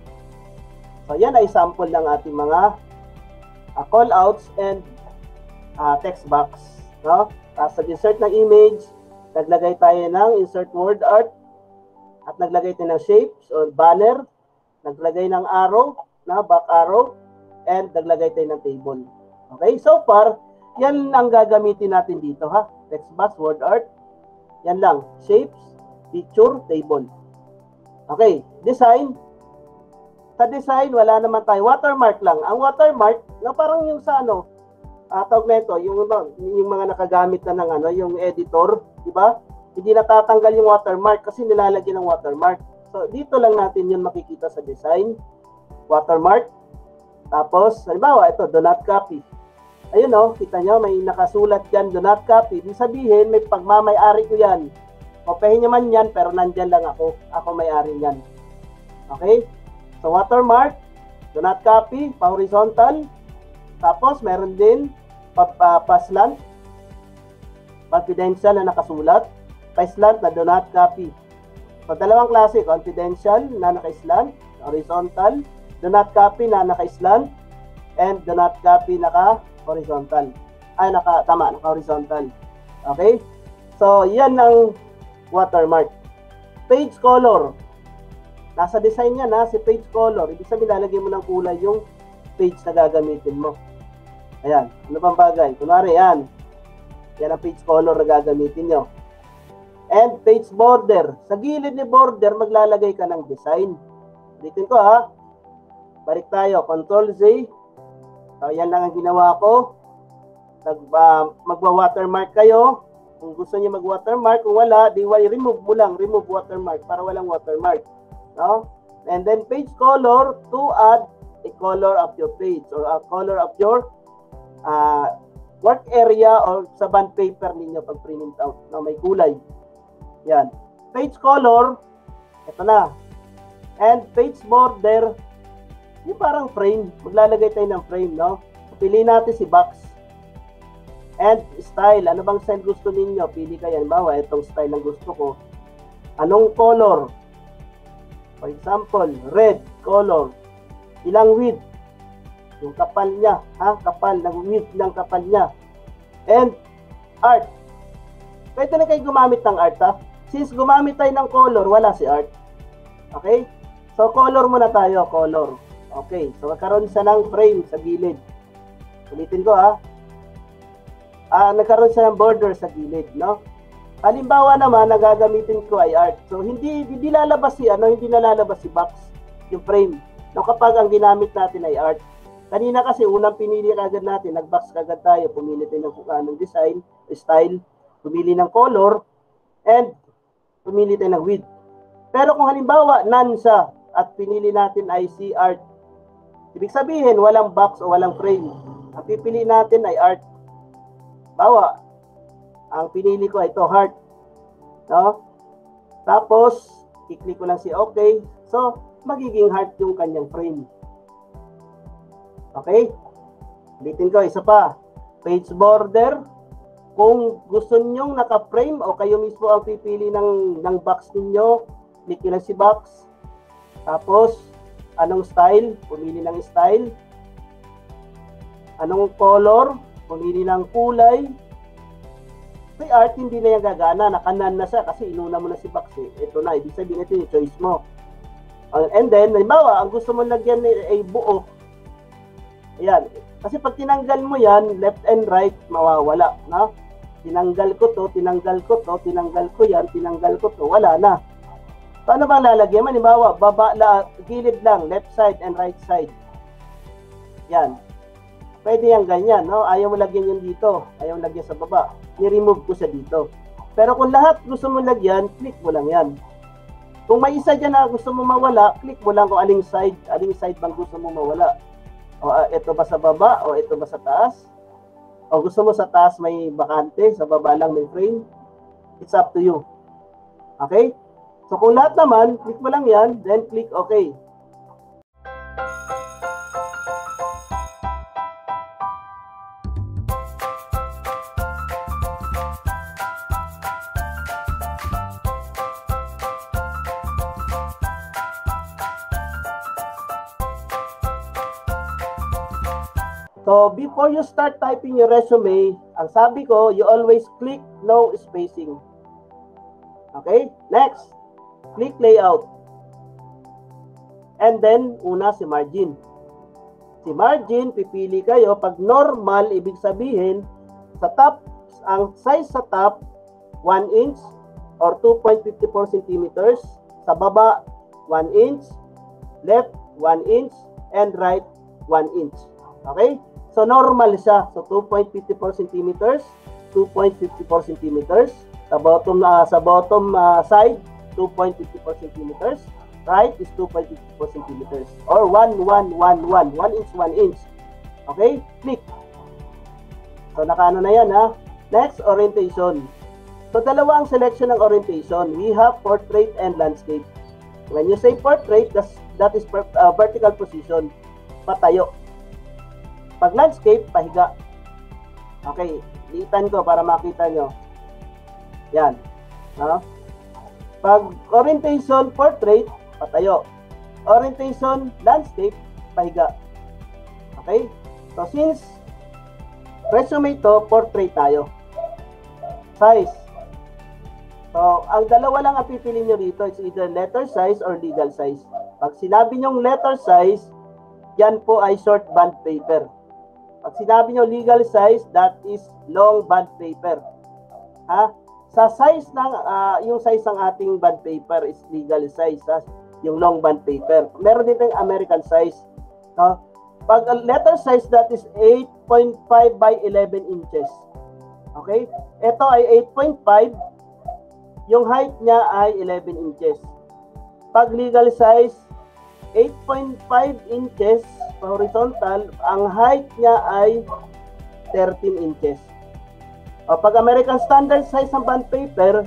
Speaker 1: So, yan ay sample ng ating mga callouts and text box. No? Sa insert ng image, naglagay tayo ng insert word art at naglagay tayo ng shapes or banner, naglagay ng arrow, back arrow, and naglagay tayo ng table. Okay? So far, yan ang gagamitin natin dito, ha? Text box, word art, yan lang. Shapes, picture, table. Okay, design. Sa design, wala naman tayo. Watermark lang. Ang watermark, na parang yung sa tawag na ito, yung mga nakagamit na ng yung editor, di ba? Hindi natatanggal yung watermark kasi nilalagyan ng watermark. So, dito lang natin yun makikita sa design. Watermark. Tapos, halimbawa, ito, do not copy. Ayun kita nyo, may nakasulat dyan, do not copy. Ibig sabihin, may pagmamay-ari ko yan. Kopihin nyo man yan, pero nandyan lang ako. Ako may-ari yan. Okay? So, watermark, do not copy, pa-horizontal. Tapos, meron din pa-slant, confidential na nakasulat, pa-slant na do not copy. So, dalawang klase, confidential na naka-slant, horizontal, do not copy na naka-slant, and do not copy naka-horizontal. Naka-horizontal. Okay? So, yan ang watermark. Page color. Nasa design yan, si page color. Ibig sabihin, lalagay mo ng kulay yung page na gagamitin mo. Ayan. Ano pang bagay? Kunwari, yan. Yan ang page color na gagamitin nyo. And page border. Sa gilid ni border, maglalagay ka ng design. Ulitin ko, ha. Balik tayo. Control Z. So, yan lang ang ginawa ko. Magwa-watermark kayo. Kung gusto niyo mag-watermark, kung wala, remove mo lang. Remove watermark para walang watermark. No? And then page color to add a color of your page or a color of your work area or sa bond paper ninyo pag print out. No? May kulay. Yan. Page color, ito na. And page border, yung parang frame. Maglalagay tayo ng frame, no? Piliin natin si box. And style, ano bang style gusto ninyo? Pili kayo. Halimbawa, itong style ang gusto ko. Anong color? For example, red color. Ilang width? Yung kapal niya. Kapal, width ng kapal niya. And art. Pwede na kayo gumamit ng art, ha? Since gumamit tayo ng color, wala si art. Okay? So, color muna tayo. Color. Okay. So, magkaroon siya ng frame sa gilid. Ulitin ko, ha? Nagkaroon siya ng border sa gilid, no? Halimbawa naman, ang gagamitin ko ay art. So, hindi lalabas hindi nalalabas si box, yung frame. No, kapag ang ginamit natin ay art. Kanina kasi, unang pinili kagad natin, nag-box kagad tayo, pumili tayo ng kung anong design, style, pumili ng color, and pumili tayo ng width. Pero kung halimbawa, none siya, at pinili natin ay si art, ibig sabihin, walang box o walang frame. Ang pipili natin ay art. Bawa, ang pinili ko ay ito, heart. No? Tapos, i-click ko lang si OK. So, magiging heart yung kanyang frame. Okay? Ulitin ko, isa pa. Page border. Kung gusto nyong naka-frame o kayo mismo ang pipili ng box ninyo, click nyo lang si box. Tapos, anong style? Pumili ng style. Anong color? Pumili ng kulay. May art, hindi na yan gagana. Nakanan na siya kasi inuna mo na si box eh. Ito na, ibig sabihin ito yung choice mo. And then, halimbawa, ang gusto mo lagyan ay buo. Ayan. Kasi pag tinanggal mo yan, left and right, mawawala. No? Tinanggal ko to, tinanggal ko to, tinanggal ko yan, tinanggal ko to, wala na. Paano bang lalagyan? Halimbawa, gilid lang, left side and right side. Yan. Pwede yan ganyan, no? Ayaw mo lagyan yun dito. Ayaw mo lagyan sa baba. I-remove ko siya dito. Pero kung lahat gusto mo lagyan, click mo lang yan. Kung may isa dyan na gusto mo mawala, click mo lang kung aling side bang gusto mo mawala. O ito ba sa baba? O ito ba sa taas? O gusto mo sa taas may bakante, sa baba lang may frame? It's up to you. Okay? So kung lahat naman, click mo lang yan, then click OK. So, before you start typing your resume, ang sabi ko, you always click no spacing. Okay? Next, click layout. And then, una si margin. Si margin, pipili kayo. Pag normal, ibig sabihin, sa top, ang size sa top, 1 inch or 2.54 centimeters. Sa baba, 1 inch. Left, 1 inch. And right, 1 inch. Okay? So, normal siya. So, 2.54 centimeters, 2.54 centimeters. Sa bottom side, 2.54 centimeters. Right is 2.54 centimeters. Or 1 inch, 1 inch. Okay? Click. So, nakaano na yan, ha? Next, orientation. So, dalawa ang selection ng orientation. We have portrait and landscape. When you say portrait, that is vertical position. Patayo. Pag landscape, pahiga. Okay, liitan ko para makita nyo. Yan. No? Pag orientation, portrait, patayo. Orientation, landscape, pahiga. Okay? So, since resume to, portrait tayo. Size. So, ang dalawa lang ang pipili nyo dito is either letter size or legal size. Pag sinabi nyong letter size, yan po ay short bond paper. Pag sinabi nyo legal size, that is long bond paper. Ha? Sa size ng, yung size ng ating bond paper is legal size, ha? Yung long bond paper. Meron din tayong American size. No? Pag letter size, that is 8.5 by 11 inches. Okay? Ito ay 8.5. Yung height niya ay 11 inches. Pag legal size, 8.5 inches horizontal, ang height niya ay 13 inches. O pag American Standard size ng bond paper,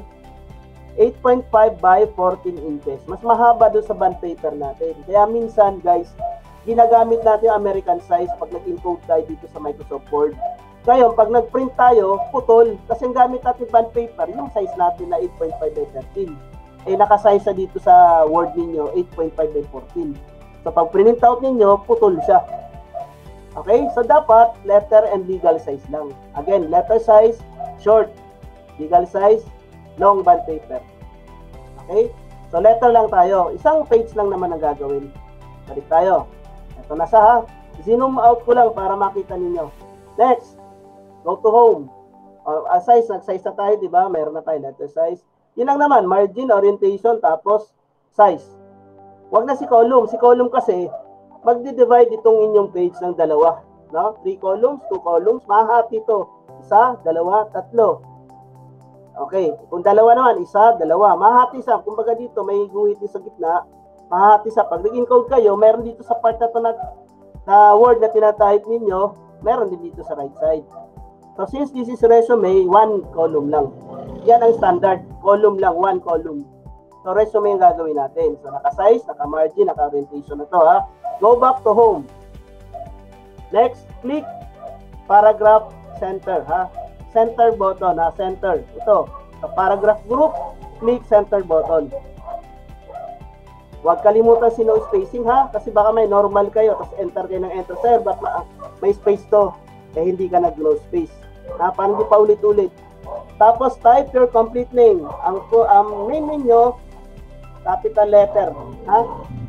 Speaker 1: 8.5 by 14 inches. Mas mahaba doon sa bond paper natin. Kaya minsan, guys, ginagamit natin yung American size pag nag-encode tayo dito sa Microsoft Word. Ngayon, pag nag-print tayo, putol. Kasi ang gamit natin bond paper, yung size natin na 8.5 by 13. Eh, nakasize sa dito sa Word ninyo, 8.5 by 14. So, pag print out ninyo, putol siya. Okay? So, dapat letter and legal size lang. Again, letter size, short. Legal size, long bond paper. Okay? So, letter lang tayo. Isang page lang naman ang gagawin. Balik tayo. Ito na siya, ha? Zoom out ko lang para makita ninyo. Next, go to home. Size, nag-size na tayo, di ba? Meron na tayo letter size. Yun lang naman, margin, orientation, tapos size. Wag na si column. Si column kasi, magdi-divide itong inyong page ng dalawa. No? 3 columns, 2 columns, mahati ito. 1, 2, 3. Okay, kung dalawa naman, 1, 2, mahati sa, kumbaga dito, may guhit sa gitna, mahati sa, pag nag-encode kayo, meron dito sa part na to na word na tinatype ninyo, meron din dito sa right side. So since this is resume, 1 column lang. Yan ang standard. Column lang, 1 column. So resume yung gagawin natin. So naka-size, naka-margin, naka-orientation na to ha. Go back to home. Next, click paragraph center ha. Center button ha, center. Ito, sa paragraph group, click center button. Huwag kalimutan si no spacing ha, kasi baka may normal kayo, tapos enter kayo ng enter. Sir, ba't may space to? Eh hindi ka nag-no space. Parang di pa ulit-ulit. Tapos type your complete name. Ang name ninyo, capital letter. Ha?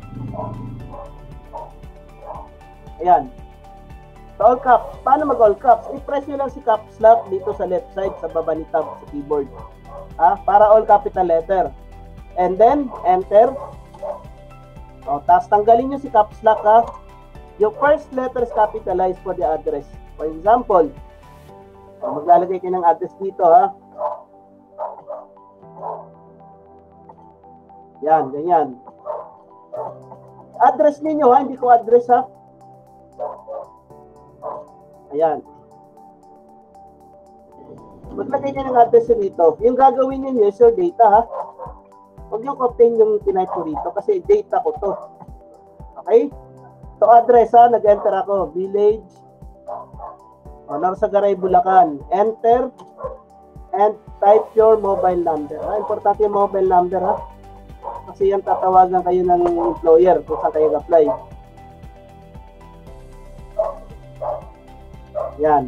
Speaker 1: Ayan. So all caps. Paano mag all caps? I-press nyo lang si caps lock dito sa left side, sa baba ni tab sa keyboard. Ha? Para all capital letter. And then, enter. O, tapos tanggalin nyo si caps lock ha. Yung first letter is capitalized for the address. For example, maglalagay kayo ng address dito ha. Yan, ganyan. Address ninyo ha, hindi ko address ha. Ayan. Maglagay kayo ng address dito. Yung gagawin niyo is your data ha. Huwag yung obtain yung tinype ko rito kasi data ko to. Okay? So address ha, nag-enter ako. Village. Narsagaray, Bulacan. Enter and type your mobile number. Importante yung mobile number ha. Kasi yan tatawagan kayo ng employer kung saan kayo apply. Yan.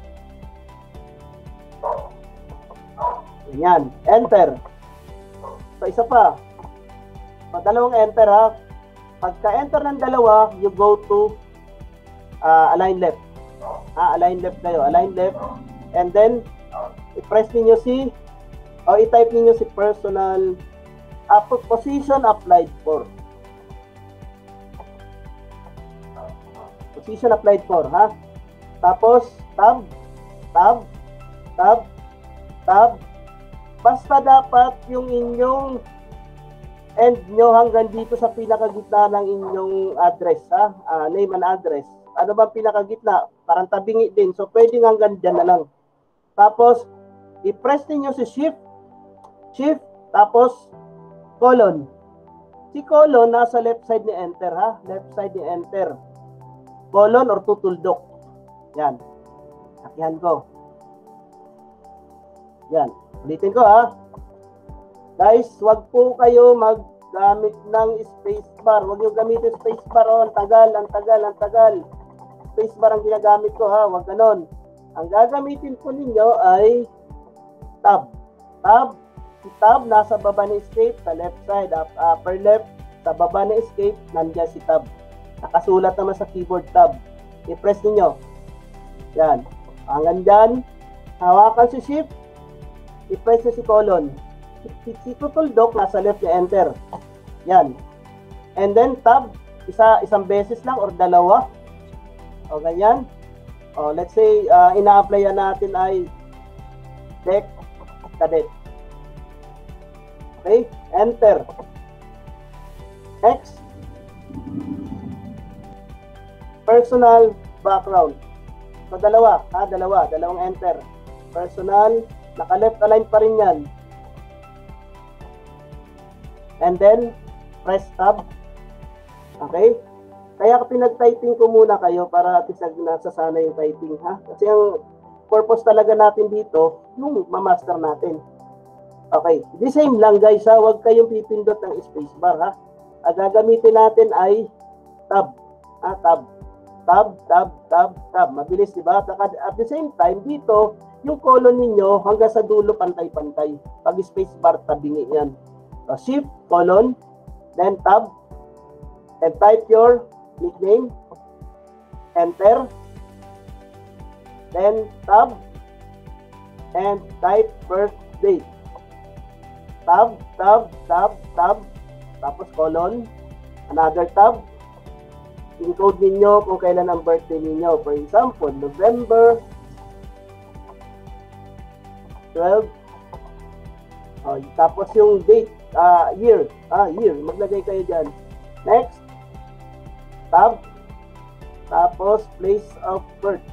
Speaker 1: Yan. Enter. So isa pa. Dalawang enter ha. Pagka-enter ng dalawa, you go to align left. Align left kayo. Align left. And then, i-press niyo i-type niyo si personal position applied for. Position applied for, ha? Tapos, tab, tab, tab, tab. Basta dapat yung inyong end nyo hanggang dito sa pinakagitna ng inyong address, ha? Name and address. Ano ba pinakagitna? Parang tabingi din. So, pwedeng hanggang dyan na lang. Tapos, i-press niyo si shift, tapos, colon. Si colon, nasa left side ni enter, ha? Left side ni enter. Colon or tutuldok. Yan. Sakihan ko. Yan. Ulitin ko, ha? Guys, wag po kayo maggamit ng spacebar. Wag nyo gamitin spacebar. Ang tagal. Spacebar ang ginagamit ko, ha? Wag ganon. Ang gagamitin po ninyo ay tab. Si tab nasa baba ni escape sa left side, upper left. Sa baba ni escape, nandiyan si tab. Nakasulat naman sa keyboard tab. I-press niyo. Yan. Hanggang dyan, hawakan si shift. I-press niyo si colon. Si tutuldok nasa left ni enter. Yan. And then tab, isang beses lang or dalawa. O ganyan. O let's say, ina-applyan natin ay dec cadet. Okay? Enter. Next. Personal background. So dalawang enter. Personal, naka-left align pa rin yan. And then, press tab. Okay? Kaya pinag-typing ko muna kayo para at least nasasana yung typing, ha? Kasi ang purpose talaga natin dito, yung ma-master natin. Okay. The same lang guys, ha? Huwag kayong pipindot ng spacebar, ha? Ang gagamitin natin ay tab. Tab. Mabilis, di ba? At the same time, dito, yung colon ninyo hanggang sa dulo pantay-pantay. Pag spacebar, tabingi yan. So, shift, colon, then tab, and type your nickname, enter, then tab, and type birth date. Tab, tab, tab, tab, tapos colon, another tab. Encode ninyo kung kailan ang birthday ninyo. For example, November 12. Tapos yung date, year. Year. Maglagay kayo dyan. Next, tab. Tapos, place of birth.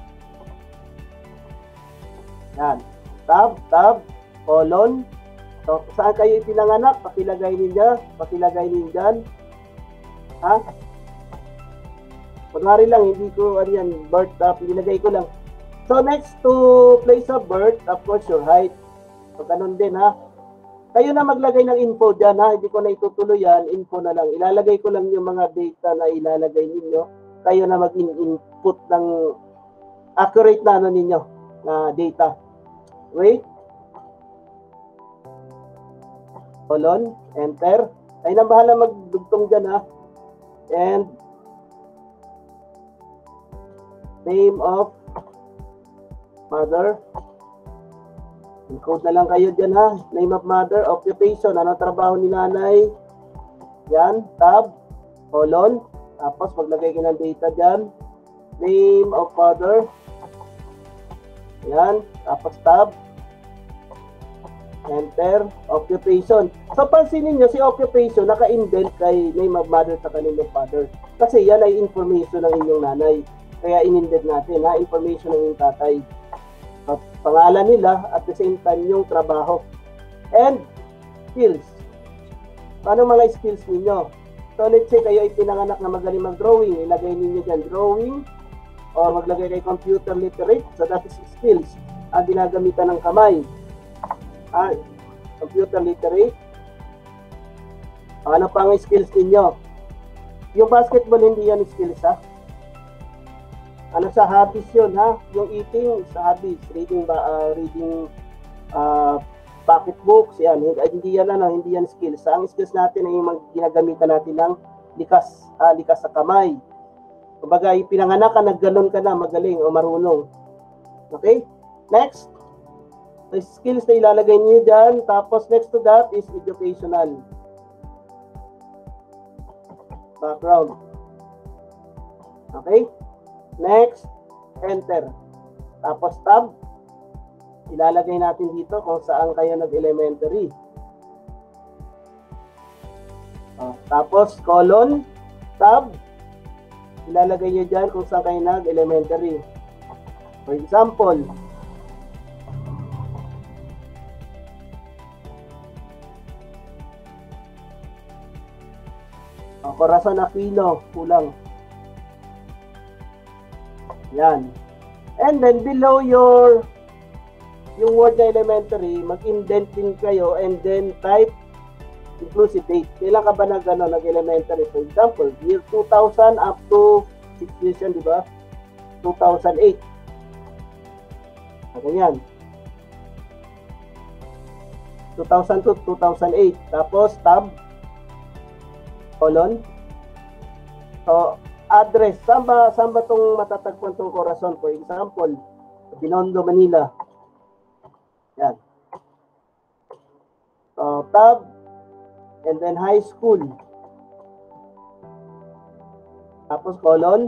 Speaker 1: Yan. Tab, tab, colon. So, saan kayo ipinanganak? Pakilagay ninyo. Pakilagay ninyo dyan. Ha? Kunwari lang, hindi ko, birth, pinilagay ko lang. So, next to place of birth, of course, your height. So, ganun din, ha? Kayo na maglagay ng info dyan, ha? Hindi ko na itutuloy yan, info na lang. Ilalagay ko lang yung mga data na ilalagay ninyo. Kayo na mag-input ng accurate na ninyo, na data. Wait. Colon, enter. Ay na bahala magdugtong dyan, ha? And name of mother. Encode na lang kayo dyan, ha? Name of mother, occupation, anong trabaho ni nanay? Yan, tab, colon. Tapos maglagay kayo ng data dyan. Name of father. Yan, tapos tab. Enter, occupation. So, pansinin nyo, si occupation, naka-indent kay name of mother sa name of father. Kasi yan ay information ng inyong nanay. Kaya in-indent natin, ha? Information ng inyong tatay. Pangalan nila at the same time yung trabaho. And skills. Paano mga skills ninyo? So, let's say kayo ay pinanganak na magaling mag-drawing. Ilagay ninyo dyan drawing or maglagay kayo computer literate. So, that is skills. Ang ginagamitan ng kamay. Computer literate. Ano pa ang skills ninyo? Yung basketball, hindi yan skills, ha? Ano sa hobbies yun, ha? Yung eating sa hobbies. Reading pocketbooks, yan. Hindi yan skills. Ang skills natin ay yung ginagamitan natin ng likas. Likas sa kamay. Kumbaga, pinanganak ka, nagganon ka na, magaling o marunong. Okay? Next. The skills na ilalagay niyo dyan. Tapos next to that is educational. Background. Okay? Next. Enter. Tapos tab. Ilalagay natin dito kung saan kayo nag-elementary. Tapos colon. Tab. Ilalagay niyo dyan kung saan kayo nag-elementary. For example, Corazon Aquino, kulang. Yan. And then below yung word na elementary, mag-indent din kayo and then type inclusive date. Kailan ka ba nag-elementary? For example, year 2000 up to 6 years yan, di ba? 2008. Ganyan. 2000 to 2008. Tapos tab, colon. So, address. Saan ba itong matatagpuan itong Corazon? For example, Binondo, Manila. Yan. So, tab, and then high school. Tapos colon.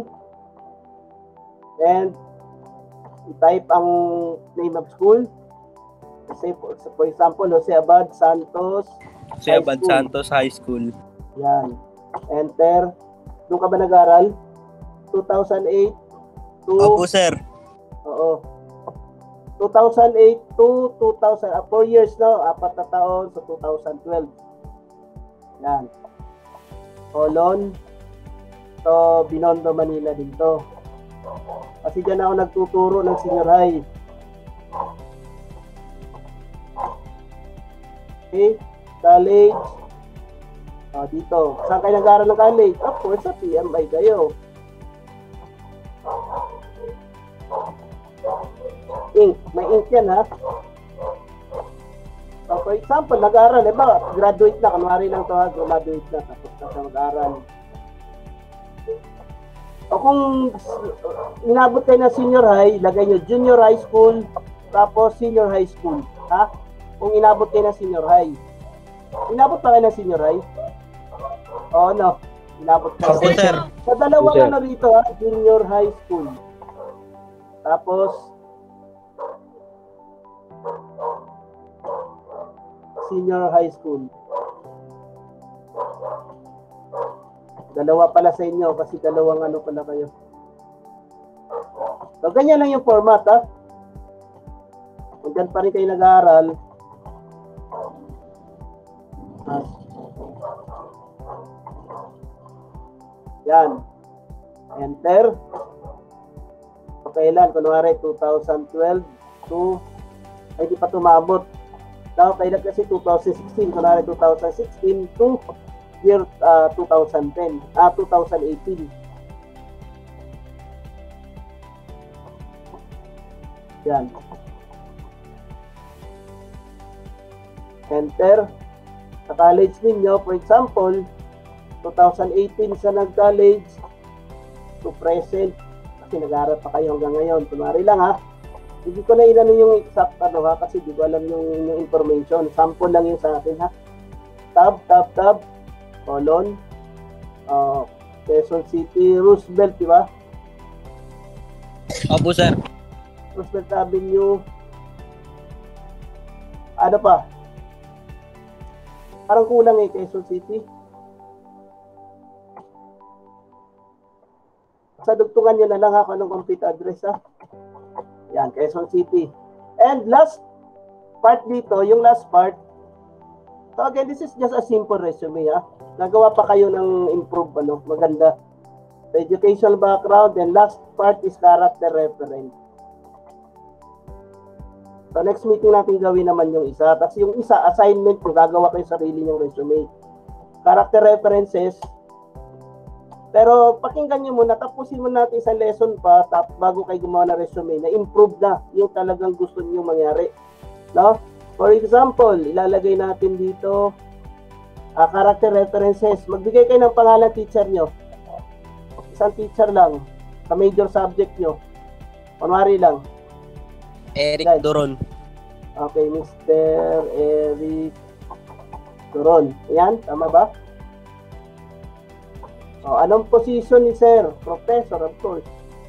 Speaker 1: And i-type ang name of school. Kasi for example, Jose Abad Santos High School. Yan. Enter. Doon ka ba nag-aral? 2008 to...
Speaker 2: Opo, sir.
Speaker 1: Oo. 2008 to 2000. 4 years, no? 4 na taon sa 2012. Yan. Colon. So, Binondo, Manila dito. Kasi dyan ako nagtuturo ng senior high. Okay. College. Dito. Saan kayo nag-aaral ng college? Of course, sa PMI kayo. Ink. May ink yan, ha? So, for example, nag-aaral. Graduate na. Kunwari lang ito, ha? Graduate na. Tapos na siya mag-aaral. O kung inabot kayo ng senior high, lagay nyo junior high school tapos senior high school. Ha? Kung inabot kayo ng senior high. Inabot pa kayo ng senior high? Oo, no. Inabot kayo.
Speaker 2: Opo, sir.
Speaker 1: Sa dalawang
Speaker 3: Sir.
Speaker 1: ano rito, ha? Junior high school. Tapos, senior high school. Dalawa pala sa inyo kasi dalawang ano pala kayo. So, ganyan lang yung format, ha? Kung dyan pa rin kayo nag-aaral, yan. Enter. Kailan? Kunwari, 2012 to, ay di pa tumabot. Now, kailan kasi 2016, kunwari 2016 to year 2010, 2018. Yan. Enter. Sa college ninyo, for example, 2018 sa nag-college to present, kasi nag-aaral pa kayo hanggang ngayon. Kunwari lang ha, hindi ko na inano yung exact ano ha, kasi di ko alam yung information. Sample lang yun sa akin ha. Tab, colon, Quezon City, Roosevelt, di ba?
Speaker 2: Opo, sir.
Speaker 1: Roosevelt Avenue. Ano pa? Parang kulang eh, Quezon City. Sa dugtungan nyo na lang ha, kung anong complete address ha. Yan, Quezon City. And last part dito, yung last part. So again, this is just a simple resume ha. Nagawa pa kayo ng improve, ano, maganda. The educational background, and last part is character reference. So next meeting natin gawin naman yung isa. Tapos yung isa, assignment kung gagawa kayo sarili yung resume. Character references. Pero pakinggan nyo muna, tapusin mo natin isang lesson pa bago kayo gumawa ng resume na improve na yung talagang gusto niyo mangyari. No? For example, ilalagay natin dito character references. Magbigay kayo ng pangalan teacher nyo. Isang teacher lang sa major subject nyo. Kunwari lang.
Speaker 2: Eric
Speaker 1: Guys.
Speaker 2: Doron.
Speaker 1: Okay, Mr. Eric Doron. Ayan, tama ba? O, anong position ni Sir? Professor, of course.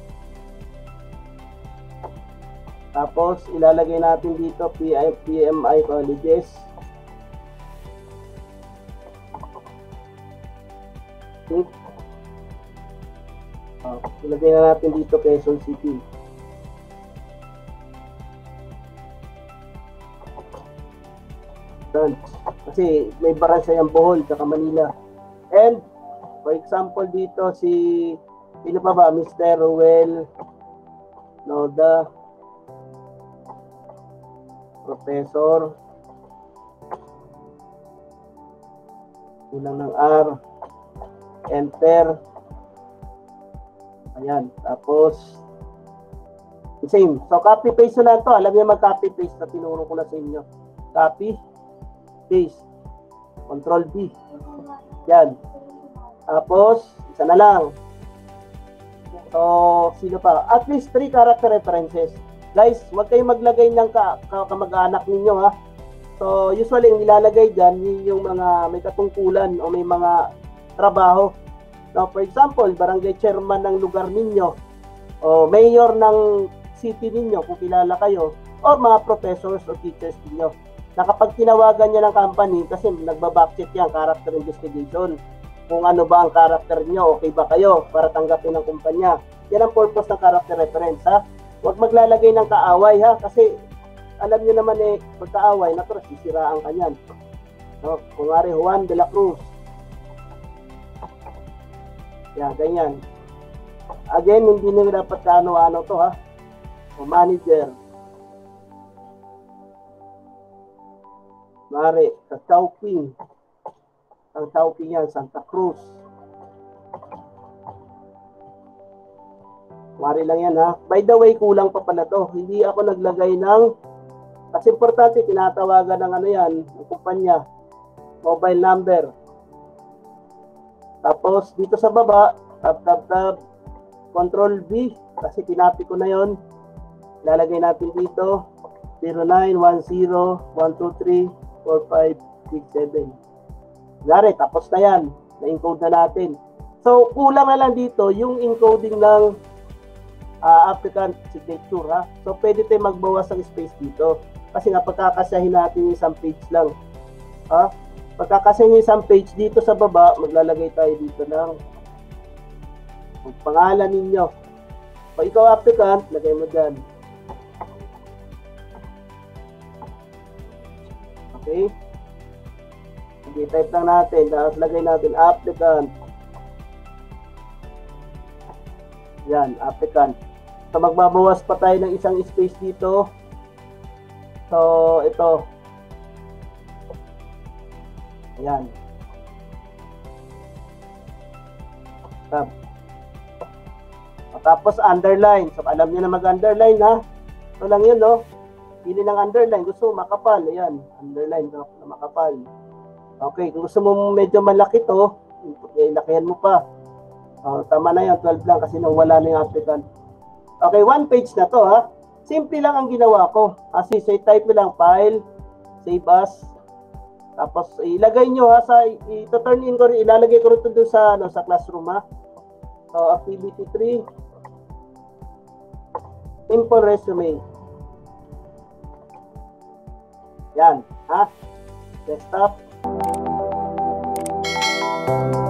Speaker 1: Tapos, ilalagay natin dito PMI colleges. Okay. Ilagay na natin dito Quezon City. Kasi may branch yung Bohol sa Manila. And for example dito sino pa ba? Mr. Ruel Noda, Professor, kulang ng R, enter. Ayan, tapos same. So copy paste na to. Alam niyo mag-copy paste na tinuro ko na sa inyo. Copy paste. Control V. Yan. Tapos, isa na lang. So, sino pa? At least 3 character references. Guys, huwag kayong maglagay ng kamag-anak ninyo ha. So, usually, yung nilalagay dyan, yung mga may katungkulan o may mga trabaho. Now, for example, barangay chairman ng lugar ninyo o mayor ng city ninyo kung kilala kayo o mga professors o teachers ninyo. Na kapag tinawagan niya ng company, kasi nagbabackcheck yan, character investigation. Kung ano ba ang character niyo, okay ba kayo para tanggapin ng kumpanya. Yan ang purpose ng character reference ha. Huwag maglalagay ng kaaway ha, kasi alam niyo naman eh, pag kaaway, natural, sisiraan ka niyan. No? Kunwari Juan de la Cruz. Yan, ganyan. Again, hindi nyo dapat kaano-ano to ha. O manager. Mare, sa Chowking. Ang Chowking yan, Santa Cruz. Mare lang yan ha. By the way, kulang pa pala to. Hindi ako naglagay ng, kasi importante, tinatawagan ng ano yan, ng kumpanya. Mobile number. Tapos, dito sa baba, tab, Control V, kasi tinapi ko na yon. Lalagay natin dito, 0910123456 Gari, tapos na yan. Na-encode na natin. So, kulang na lang dito yung encoding ng applicant signature, ha? So, pwede tayo magbawas ng space dito. Kasi nga, pagkakasahin natin yung isang page lang. Ha? Pagkakasahin yung isang page dito sa baba, maglalagay tayo dito ng pangalan ninyo. Pag ikaw applicant, lagay mo dyan. Okay? Sige, type lang natin. Tapos lagay natin applicant. Yan, applicant. So, magbabawas pa tayo ng isang space dito. So, ito. Ayan. Tab. Tapos, underline. So, alam niyo na mag-underline, ha? Ito lang yun, no? Pili ng underline. Gusto mo makapal. Ayan. Underline na makapal. Okay. Kung gusto mo medyo malaki to, lakihan mo pa. Tama na yan. 12 lang kasi nang wala na yung applicant. Okay. 1 page na to, ha? Simple lang ang ginawa ko. Kasi type mo lang file, save as. Tapos, ilagay nyo, ha? Ito-turn in ko rin. Ilalagay ko rin ito doon sa, sa classroom, ha? So, activity 3. Simple resume. Yan, ha? Desktop.